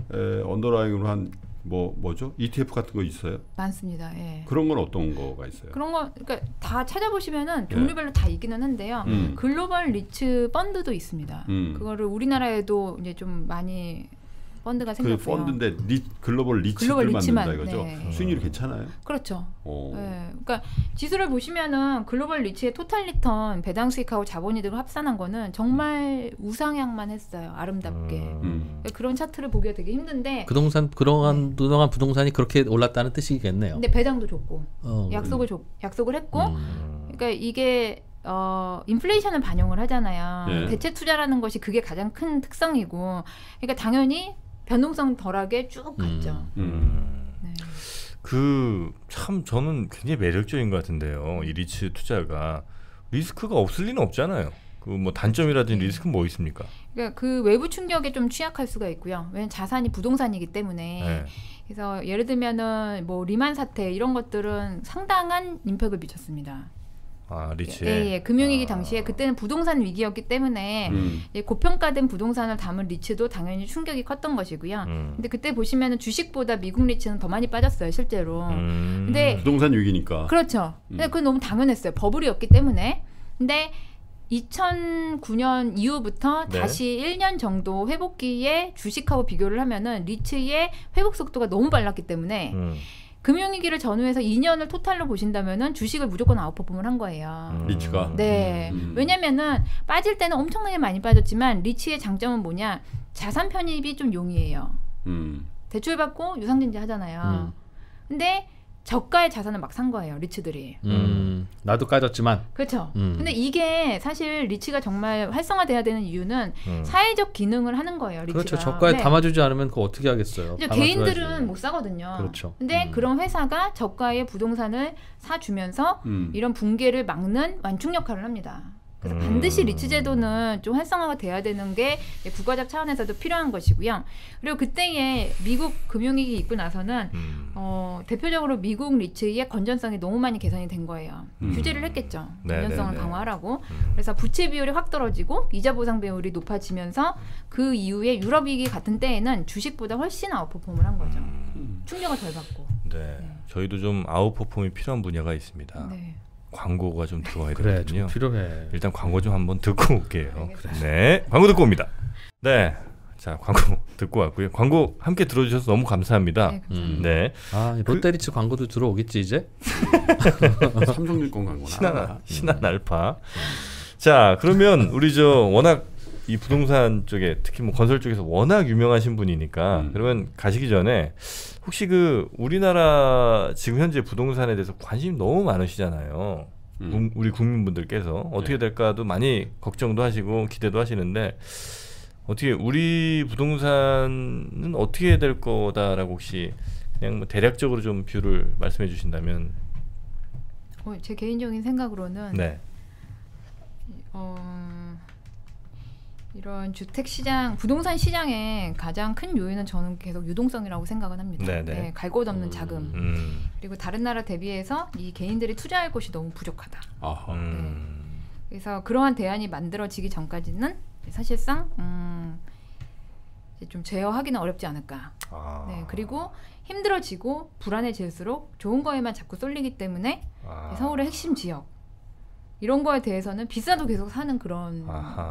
언더라잉으로 한 뭐죠? ETF 같은 거 있어요? 많습니다. 예. 그런 건 어떤 거가 있어요? 그런 거 그러니까 다 찾아보시면은 종류별로 다 있기는 한데요. 글로벌 리츠 펀드도 있습니다. 그거를 우리나라에도 이제 좀 많이 펀드가 생겼고요. 그 펀드인데 글로벌 리츠를 만든다 이거죠. 네. 수익률이 괜찮아요? 그렇죠. 네. 그러니까 지수를 보시면은 글로벌 리츠의 토탈 리턴, 배당 수익하고 자본이득을 합산한 거는 정말 우상향만 했어요. 아름답게. 그러니까 그런 차트를 보기가 되게 힘든데 그동안 부동산이 그렇게 올랐다는 뜻이겠네요. 근데 배당도 줬고 약속을 했고 그러니까 이게 인플레이션을 반영을 하잖아요. 예. 대체 투자라는 것이 그게 가장 큰 특성이고, 그러니까 당연히 변동성 덜하게 쭉 갔죠. 네. 참 저는 굉장히 매력적인 것 같은데요. 이 리츠 투자가 리스크가 없을 리는 없잖아요. 그 뭐 단점이라든지 리스크는 뭐 있습니까? 그러니까 그 외부 충격에 좀 취약할 수가 있고요. 왜냐면 자산이 부동산이기 때문에. 네. 그래서 예를 들면은 뭐 리만 사태 이런 것들은 상당한 임팩을 미쳤습니다. 아, 리츠에? 예, 금융위기 당시에 그때는 부동산 위기였기 때문에 고평가된 부동산을 담은 리츠도 당연히 충격이 컸던 것이고요. 근데 그때 보시면은 주식보다 미국 리츠는 더 많이 빠졌어요, 실제로. 근데 부동산 위기니까. 그렇죠. 근데 그건 너무 당연했어요. 버블이었기 때문에. 근데 2009년 이후부터 다시 1년 정도 회복기에 주식하고 비교를 하면은 리츠의 회복 속도가 너무 빨랐기 때문에 금융위기를 전후해서 2년을 토탈로 보신다면은 주식을 무조건 아웃퍼폼을 한 거예요. 리츠가? 네. 왜냐면은 빠질 때는 엄청나게 많이 빠졌지만 리츠의 장점은 뭐냐? 자산 편입이 좀 용이해요. 대출 받고 유상증자 하잖아요. 근데 저가의 자산을 막 산 거예요, 리츠들이. 나도 까졌지만. 그렇죠. 근데 이게 사실 리츠가 정말 활성화돼야 되는 이유는 사회적 기능을 하는 거예요, 리츠가. 그렇죠. 저가에 담아주지 않으면 그거 어떻게 하겠어요. 개인들은 못 사거든요. 그렇죠. 근데 그런 회사가 저가의 부동산을 사주면서 이런 붕괴를 막는 완충 역할을 합니다. 그래서 반드시 리츠 제도는 좀 활성화가 돼야 되는 게 국가적 차원에서도 필요한 것이고요. 그리고 그때의 미국 금융위기 있고 나서는 대표적으로 미국 리츠의 건전성이 너무 많이 개선이 된 거예요. 규제를 했겠죠. 건전성을 강화하라고. 그래서 부채 비율이 확 떨어지고 이자 보상 비율이 높아지면서 그 이후에 유럽 위기 같은 때에는 주식보다 훨씬 아웃퍼폼을 한 거죠. 충격을 덜 받고. 네. 저희도 좀 아웃퍼폼이 필요한 분야가 있습니다. 네. 광고가 좀 들어와야 되거든요. 좀 필요해. 일단 광고 좀 한번 듣고 올게요. 네, 광고 듣고 옵니다. 네, 자, 광고 듣고 왔고요. 광고 함께 들어주셔서 너무 감사합니다. 네. 아, 롯데리츠 광고도 들어오겠지 이제? 삼성증권 광고나. 신한 알파. 자, 그러면 우리 워낙 이 부동산 쪽에 특히 뭐 건설 쪽에서 워낙 유명하신 분이니까 그러면 가시기 전에 혹시 우리나라 지금 현재 부동산에 대해서 관심이 너무 많으시잖아요. 우리 국민분들께서 어떻게 될까도 많이 걱정도 하시고 기대도 하시는데 어떻게 우리 부동산은 어떻게 될 거다라고 혹시 그냥 뭐 대략적으로 좀 뷰를 말씀해 주신다면. 제 개인적인 생각으로는 네. 이런 주택 시장, 부동산 시장의 가장 큰 요인은 저는 계속 유동성이라고 생각은 합니다. 네, 갈 곳 없는 자금. 그리고 다른 나라 대비해서 이 개인들이 투자할 곳이 너무 부족하다. 네. 그래서 그러한 대안이 만들어지기 전까지는 사실상 이제 좀 제어하기는 어렵지 않을까. 네, 그리고 힘들어지고 불안해질수록 좋은 거에만 자꾸 쏠리기 때문에 서울의 핵심 지역 이런 거에 대해서는 비싸도 계속 사는 그런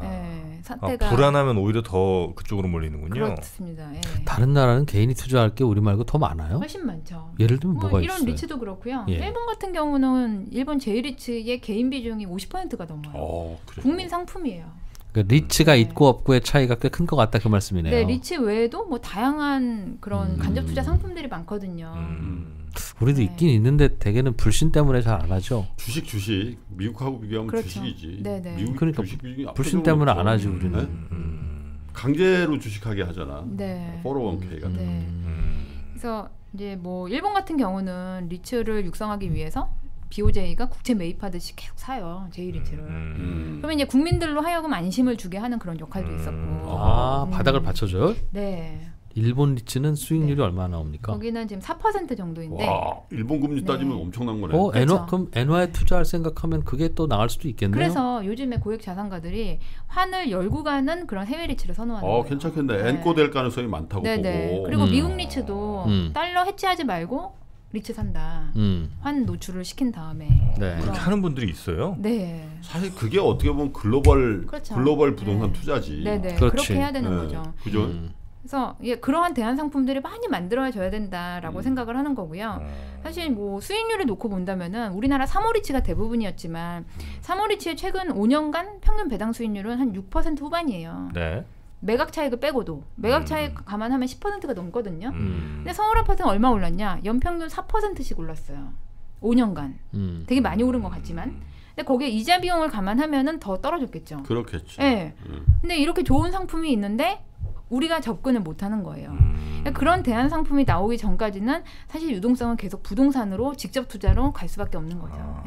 사태가 불안하면 오히려 더 그쪽으로 몰리는군요. 그렇습니다. 예. 다른 나라는 개인이 투자할 게 우리 말고 더 많아요? 훨씬 많죠. 예를 들면 뭐가 이런 있어요? 리츠도 그렇고요. 일본 같은 경우는 일본 제1리츠의 개인 비중이 50%가 넘어요. 국민 상품이에요. 그러니까 리츠가 있고 없고의 차이가 꽤 큰 것 같다 그 말씀이네요. 네, 리츠 외에도 뭐 다양한 그런 간접 투자 상품들이 많거든요. 우리도 있긴 있는데 대개는 불신 때문에 잘 안 하죠. 주식 미국하고 비교하면 그렇죠. 주식이지. 네네. 미국 그러니까 주식 비중이 불신 때문에 안 하지 우리는. 네? 강제로 주식하게 하잖아. 네. 401k 같은. 네. 그래서 이제 뭐 일본 같은 경우는 리츠를 육성하기 위해서 BOJ가 국채 매입하듯이 계속 사요. 제1리츠를. 그러면 이제 국민들로 하여금 안심을 주게 하는 그런 역할도 있었고. 바닥을 받쳐줘요? 네. 일본 리츠는 수익률이 얼마나 나옵니까? 거기는 지금 4% 정도인데. 와, 일본 금리 따지면 엄청난 거네. 그렇죠. 그럼 엔화에 투자할 생각하면 그게 또 나갈 수도 있겠네요. 그래서 요즘에 고액 자산가들이 환을 열고 가는 그런 해외 리츠를 선호하는 거예요. 괜찮겠네. 엔코 될 가능성이 많다고 보고. 그리고 미국 리츠도 달러 해치하지 말고 리츠 산다. 환 노출을 시킨 다음에. 그렇게 하는 분들이 있어요? 네. 사실 그게 어떻게 보면 글로벌 부동산 투자지. 네네. 그렇게 해야 되는 거죠. 그죠? 그래서 그러한 대안 상품들이 많이 만들어져야 된다라고 생각을 하는 거고요. 사실 뭐 수익률을 놓고 본다면은 우리나라 3호 리츠가 대부분이었지만 3호 리츠의 최근 5년간 평균 배당 수익률은 한 6% 후반이에요. 네. 매각 차익을 빼고도 매각 차익 감안하면 10%가 넘거든요. 근데 서울 아파트는 얼마 올랐냐? 연평균 4%씩 올랐어요. 5년간. 되게 많이 오른 것 같지만. 근데 거기에 이자 비용을 감안하면은 더 떨어졌겠죠. 그렇겠지. 네. 근데 이렇게 좋은 상품이 있는데 우리가 접근을 못하는 거예요. 그런 대안 상품이 나오기 전까지는 사실 유동성은 계속 부동산으로 직접 투자로 갈 수밖에 없는 거죠.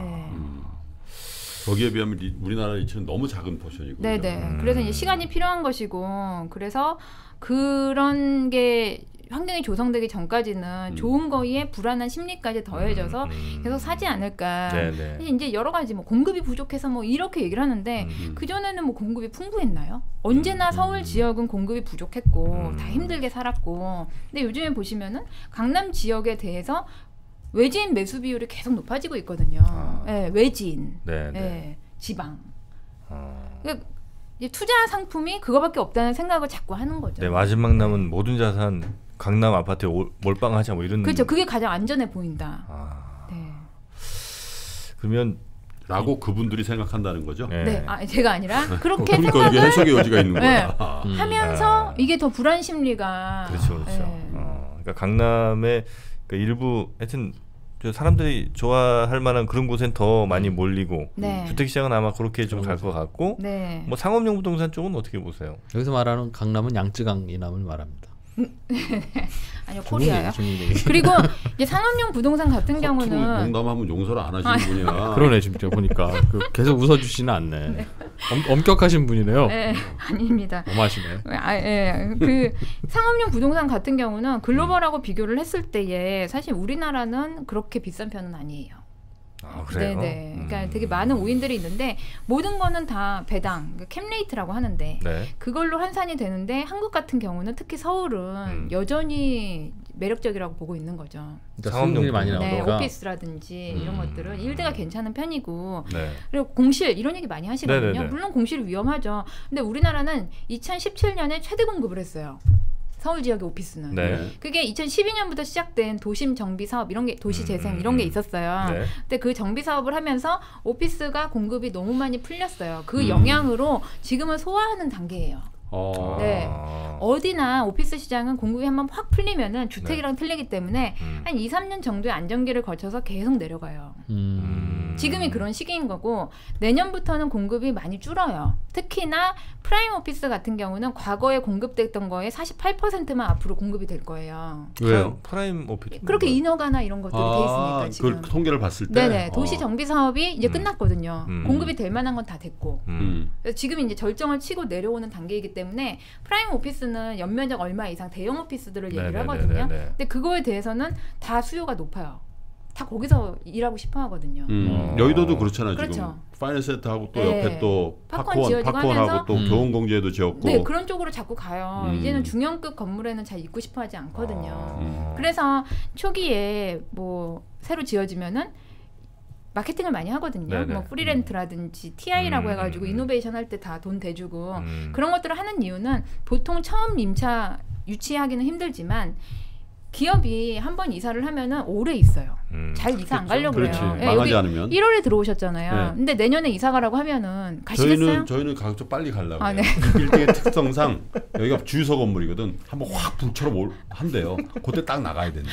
거기에 비하면 우리나라 리츠는 너무 작은 포션이고. 네네. 그래서 이제 시간이 필요한 것이고, 그래서 그런 게 환경이 조성되기 전까지는 좋은 거에 불안한 심리까지 더해져서 계속 사지 않을까. 이제 여러 가지 뭐 공급이 부족해서 뭐 이렇게 얘기를 하는데 그 전에는 뭐 공급이 풍부했나요? 언제나 서울 지역은 공급이 부족했고 다 힘들게 살았고. 근데 요즘에 보시면은 강남 지역에 대해서 외지인 매수 비율이 계속 높아지고 있거든요. 외지인, 지방. 그러니까 투자 상품이 그거밖에 없다는 생각을 자꾸 하는 거죠. 네, 마지막 남은 모든 자산 강남 아파트에 몰빵하자 뭐 이런. 그렇죠. 그게 가장 안전해 보인다. 네. 그러면 라고 그분들이 생각한다는 거죠? 네, 제가 아니라 그렇게 그러니까 생각을 이게 해석의 여지가 있는 거야. 하면서 이게 더 불안 심리가. 그렇죠. 그러니까 강남의 그러니까 일부 하여튼 사람들이 좋아할 만한 그런 곳엔 더 많이 몰리고 주택시장은 아마 그렇게 좀 갈 것 같고 뭐 상업용 부동산 쪽은 어떻게 보세요? 여기서 말하는 강남은 양쯔강 이남을 말합니다. 아니요, 코리아요. 그리고 이제 상업용 부동산 같은 경우는 농담하면 용서를 안 하시는 분이야. 그러네 진짜 보니까 계속 웃어주시는 않네. 엄격하신 분이네요. 네, 아닙니다. 너무하시네. 그 상업용 부동산 같은 경우는 글로벌하고 비교를 했을 때에 사실 우리나라는 그렇게 비싼 편은 아니에요. 그래요? 네네. 그러니까 되게 많은 오인들이 있는데 모든 거는 다 배당, 캡레이트라고 하는데 그걸로 환산이 되는데 한국 같은 경우는 특히 서울은 여전히 매력적이라고 보고 있는 거죠. 상업용이 많이 나오니까. 네, 오피스라든지 이런 것들은 일대가 괜찮은 편이고 네. 그리고 공실 이런 얘기 많이 하시거든요. 네네네. 물론 공실이 위험하죠. 근데 우리나라는 2017년에 최대 공급을 했어요. 서울 지역의 오피스는. 네. 그게 2012년부터 시작된 도심 정비 사업 이런 게 도시 재생 이런 게 있었어요. 네. 근데 그 정비 사업을 하면서 오피스가 공급이 너무 많이 풀렸어요. 그 영향으로 지금은 소화하는 단계예요. 네. 어디나 오피스 시장은 공급이 한번 확 풀리면은 주택이랑 틀리기 때문에 한 2, 3년 정도의 안정기를 거쳐서 계속 내려가요. 지금이 그런 시기인 거고 내년부터는 공급이 많이 줄어요. 특히나 프라임 오피스 같은 경우는 과거에 공급됐던 거에 48%만 앞으로 공급이 될 거예요. 왜요? 프라임 오피스 그렇게 인허가나 이런 것들이 돼 있으니까 지금. 그 통계를 봤을 때. 네네. 도시 정비 사업이 이제 끝났거든요. 공급이 될 만한 건 다 됐고. 그래서 지금 이제 절정을 치고 내려오는 단계이기 때문에 프라임 오피스는 연면적 얼마 이상 대형 오피스들을 얘기를 하거든요. 근데 그거에 대해서는 다 수요가 높아요. 다 거기서 일하고 싶어 하거든요. 여의도도 그렇잖아요. 그렇죠. 지금 파이낸스센터하고 또 네. 옆에 또 팝콘 팝콘하고 또 교원공제도 지었고. 네, 그런 쪽으로 자꾸 가요. 이제는 중형급 건물에는 잘 있고 싶어 하지 않거든요. 그래서 초기에 뭐 새로 지어지면은 마케팅을 많이 하거든요. 네네. 뭐 프리렌트라든지 TI라고 해가지고 이노베이션 할 때 다 돈 대주고 그런 것들을 하는 이유는 보통 처음 임차 유치하기는 힘들지만 기업이 한 번 이사를 하면은 오래 있어요. 잘 이사 안 가려고 그렇지. 그래요. 망하지 여기 않으면. 1월에 들어오셨잖아요. 네. 근데 내년에 이사 가라고 하면은 가시겠어요? 저희는 가급적 빨리 가려고 아, 해요. 네. 이 빌딩의 특성상 여기가 주유소 건물이거든. 한번 확 불처럼 한대요. 그때 딱 나가야 된대.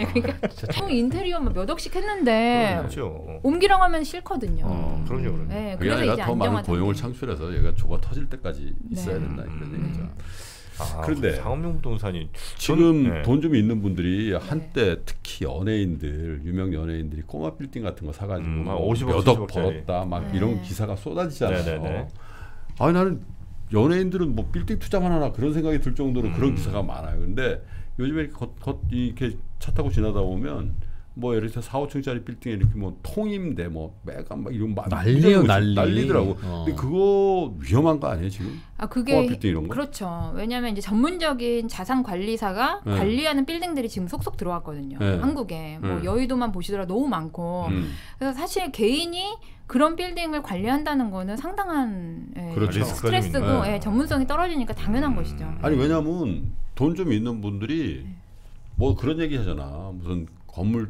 형 인테리어 몇 억씩 했는데 그렇죠. 옮기라고 하면 싫거든요. 그럼요. 네, 그게 그래서 이제 아니라 더 많은 안정화된 고용을 창출해서 얘가 좁아 터질 때까지 있어야 네. 된다 이런 얘기죠. 그런데 상업용 부동산이 지금 돈 좀 있는 분들이 한때 특히 연예인들 유명 연예인들이 꼬마 빌딩 같은 거 사가지고 50억, 몇 억 70억짜리. 벌었다 막 이런 기사가 쏟아지잖아요. 네네네. 아니 나는 연예인들은 뭐 빌딩 투자만 하나 그런 생각이 들 정도로 그런 기사가 많아요. 근데 요즘에 이렇게 차 타고 지나다 보면 뭐 예를 들어서 4, 5층짜리 빌딩에 이렇게 뭐 통임대 뭐 매간 막 이런 난리예요, 난리. 난리더라고. 근데 그거 위험한 거 아니에요 지금? 그게 빌딩 이런 거? 그렇죠. 왜냐하면 이제 전문적인 자산 관리사가 네. 관리하는 빌딩들이 지금 속속 들어왔거든요. 네. 한국에 뭐 여의도만 보시더라도 너무 많고. 그래서 사실 개인이 그런 빌딩을 관리한다는 거는 상당한 그렇죠. 스트레스고 네. 전문성이 떨어지니까 당연한 것이죠. 아니 왜냐면 돈 좀 있는 분들이 뭐 그런 얘기 하잖아. 무슨 건물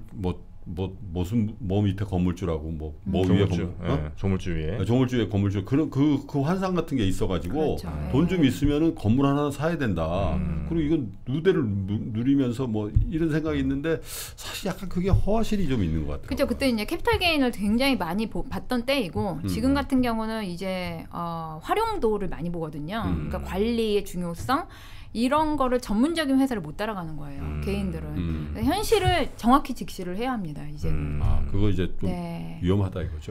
무슨 밑에 건물주라고 뭐 위에 조물주, 건물, 조물주 위에 조물주 위에 건물주 그런 그 환상 같은 게 있어가지고 그렇죠. 돈 좀 있으면은 건물 하나 사야 된다. 그리고 이건 누대를 누리면서 뭐 이런 생각이 있는데 사실 약간 그게 허화실이 좀 있는 것 같아요. 그렇죠. 그때 이제 캐피탈 게인을 굉장히 많이 봤던 때이고 지금 같은 경우는 이제 활용도를 많이 보거든요. 그러니까 관리의 중요성. 이런 거를 전문적인 회사를 못 따라가는 거예요. 개인들은. 현실을 정확히 직시를 해야 합니다. 이제는. 그거 이제 좀 네. 위험하다 이거죠.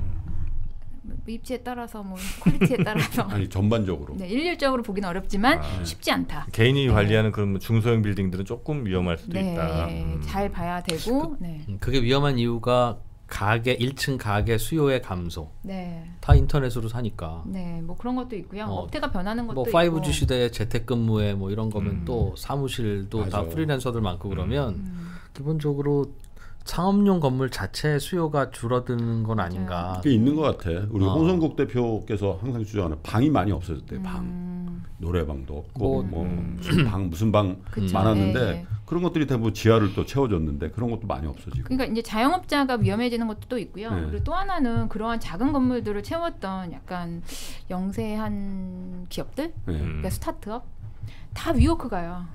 입지에 따라서 뭐 퀄리티에 따라서 아니 전반적으로. 네, 일률적으로 보기는 어렵지만 쉽지 않다. 개인이 관리하는 그런 중소형 빌딩들은 조금 위험할 수도 있다. 잘 봐야 되고. 그게 위험한 이유가 가게 1층 가게 수요의 감소. 네. 다 인터넷으로 사니까. 네, 뭐 그런 것도 있고요. 업태가 변하는 것도 뭐 있고. 5G 시대에 재택근무에 뭐 이런 거면 또 사무실도 맞아. 다 프리랜서들 많고 그러면 기본적으로 상업용 건물 자체 수요가 줄어드는 건 아닌가. 그게 있는 것 같아. 우리 홍성국 대표께서 항상 주장하는 방이 많이 없어졌대요. 방. 노래방도 없고 무슨 방 많았는데 네. 그런 것들이 대부분 지하를 또 채워줬는데 그런 것도 많이 없어지고. 그러니까 이제 자영업자가 위험해지는 것도 또 있고요. 그리고 또 하나는 그러한 작은 건물들을 채웠던 약간 영세한 기업들, 그러니까 스타트업 다 위워크가요.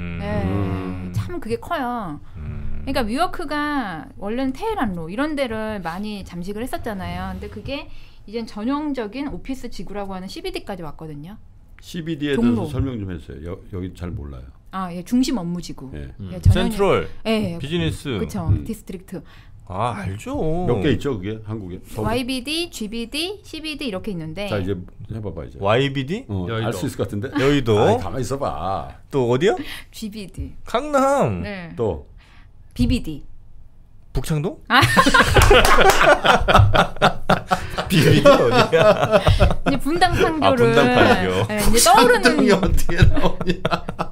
네, 참 그게 커요. 그러니까 위워크가 원래는 테헤란로 이런 데를 많이 잠식을 했었잖아요. 근데 그게 이젠 전형적인 오피스 지구라고 하는 CBD까지 왔거든요. CBD에 종로. 대해서 설명 좀 해주세요. 여기 잘 몰라요. 예, 중심 업무지구. 예. 예, 센트럴, 예, 비즈니스. 그렇죠. 디스트릭트. 알죠. 몇 개 있죠 그게 한국에? YBD, GBD, CBD 이렇게 있는데. 자 이제 해봐봐 이제. YBD? 알 수 있을 것 같은데? 여의도. 아이, 가만히 있어봐. 또 어디요? GBD. 강남. 네. 또 BBD. 북창동? BBD 어디야? 이제 분당 판교를 분당 판교. 이제 떠오르는 어떻게 나오냐?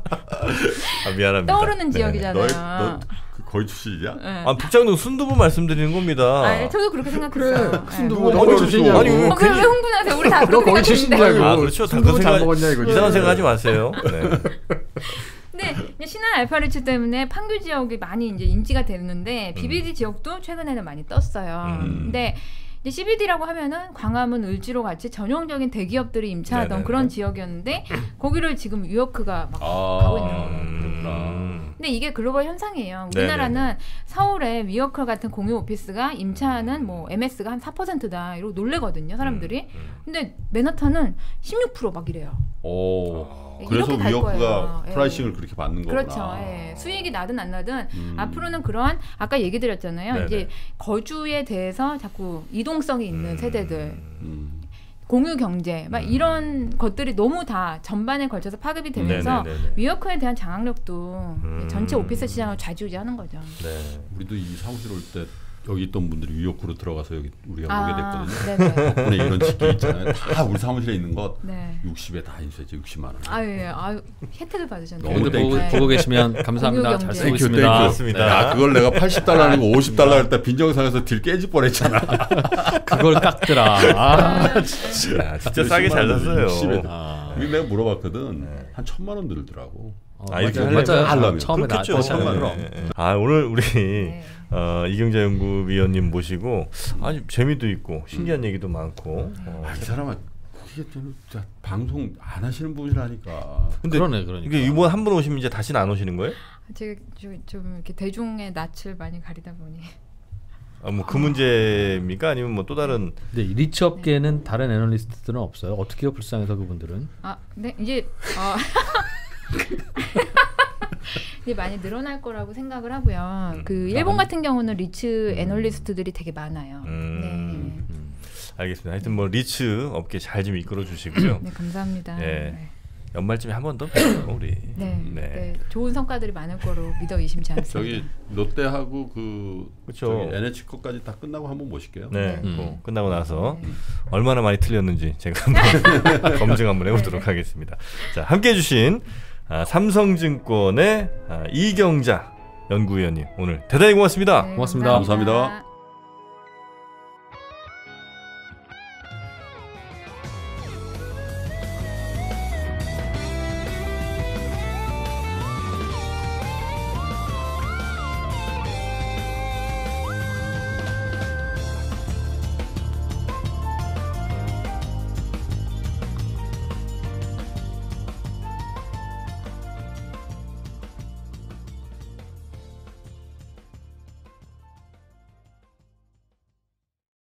미안합니다. 떠오르는 지역이잖아요. 너 거기 출신이냐? 네. 북창동 순두부 말씀드리는 겁니다. 저도 그렇게 생각했어요. 순두부 거기 출신이야. 아니 왜 왜 흥분하세요? 우리 다 그렇게 거기 출신이라고. 그렇죠. 순두부 잘 먹었냐 이거. 이상한 생각하지 마세요. 네. 신한 알파리츠 때문에 판교 지역이 많이 이제 인지가 되는데 BBD 지역도 최근에는 많이 떴어요. 근데 CBD라고 하면은 광화문, 을지로 같이 전형적인 대기업들이 임차하던 네네네. 그런 지역이었는데 거기를 지금 위워크가 막 가고 있는 거예요. 근데 이게 글로벌 현상이에요. 우리나라는 네네네. 서울에 위워크 같은 공유 오피스가 임차하는 뭐 MS가 한 4%다 이러고 놀래거든요, 사람들이. 근데 맨하탄은 16% 막 이래요. 그래서 이렇게 갈 위워크가 거예요. 프라이싱을 그렇게 받는 거구나. 그렇죠. 수익이 나든 안 나든 앞으로는 그런 아까 얘기 드렸잖아요. 네네. 이제 거주에 대해서 자꾸 이동성이 있는 세대들, 공유 경제, 막 이런 것들이 너무 다 전반에 걸쳐서 파급이 되면서 네네네네. 위워크에 대한 장악력도 전체 오피스 시장을 좌지우지하는 거죠. 네. 우리도 이 사무실 올 때 여기 있던 분들이 위워크로 들어가서 여기 우리가 보게 됐거든요. 네네. 덕분에 이런 직기 있잖아요. 다 우리 사무실에 있는 것 네. 60에 다 인수했죠. 60만 원. 혜택을 받으셨네요. 너무 오늘 보고 계시면 감사합니다. 공유 잘 경제. 쓰고 땡큐, 있습니다. 그렇습니다. 야, 그걸 내가 80달러 아니고 50달러 할 때 빈정상에서 딜 깨질 뻔했잖아. 그걸 깎더라. 진짜 싸게 잘 샀어요. 60에. 근데 내가 물어봤거든. 한 1,000만 원 들더라고. 맞아요. 처음에 그렇겠죠. 나왔잖아요. 오늘 우리 네. 이경자 연구위원님 모시고 아주 재미도 있고 신기한 얘기도 많고. 이 사람아 그게 좀 방송 안 하시는 분이라니까. 근데 그러니까. 이게 이번 한 번 오시면 이제 다시는 안 오시는 거예요? 제가 좀 이렇게 대중의 낯을 많이 가리다 보니. 뭐 그 문제입니까? 아니면 뭐 또 다른? 근데 이 리츠 업계에는 다른 애널리스트들은 없어요. 어떻게요? 불쌍해서 그분들은. 네 이제 이제 많이 늘어날 거라고 생각을 하고요. 그 일본 같은 경우는 리츠 애널리스트들이 되게 많아요. 네. 알겠습니다. 하여튼 뭐 리츠 업계 잘 좀 이끌어 주시고요. 네, 감사합니다. 네. 연말쯤에 한 번 더 봬요, 우리. 네, 좋은 성과들이 많을 거로 믿어 의심치 않습니다. 저기 롯데하고 그렇죠. NH 거까지 다 끝나고 한번 모실게요. 네, 뭐 끝나고 나서 얼마나 많이 틀렸는지 제가 한번 검증 한번 해보도록 하겠습니다. 자, 함께해 주신 삼성증권의 이경자 연구위원님 오늘 대단히 고맙습니다. 네, 고맙습니다. 감사합니다.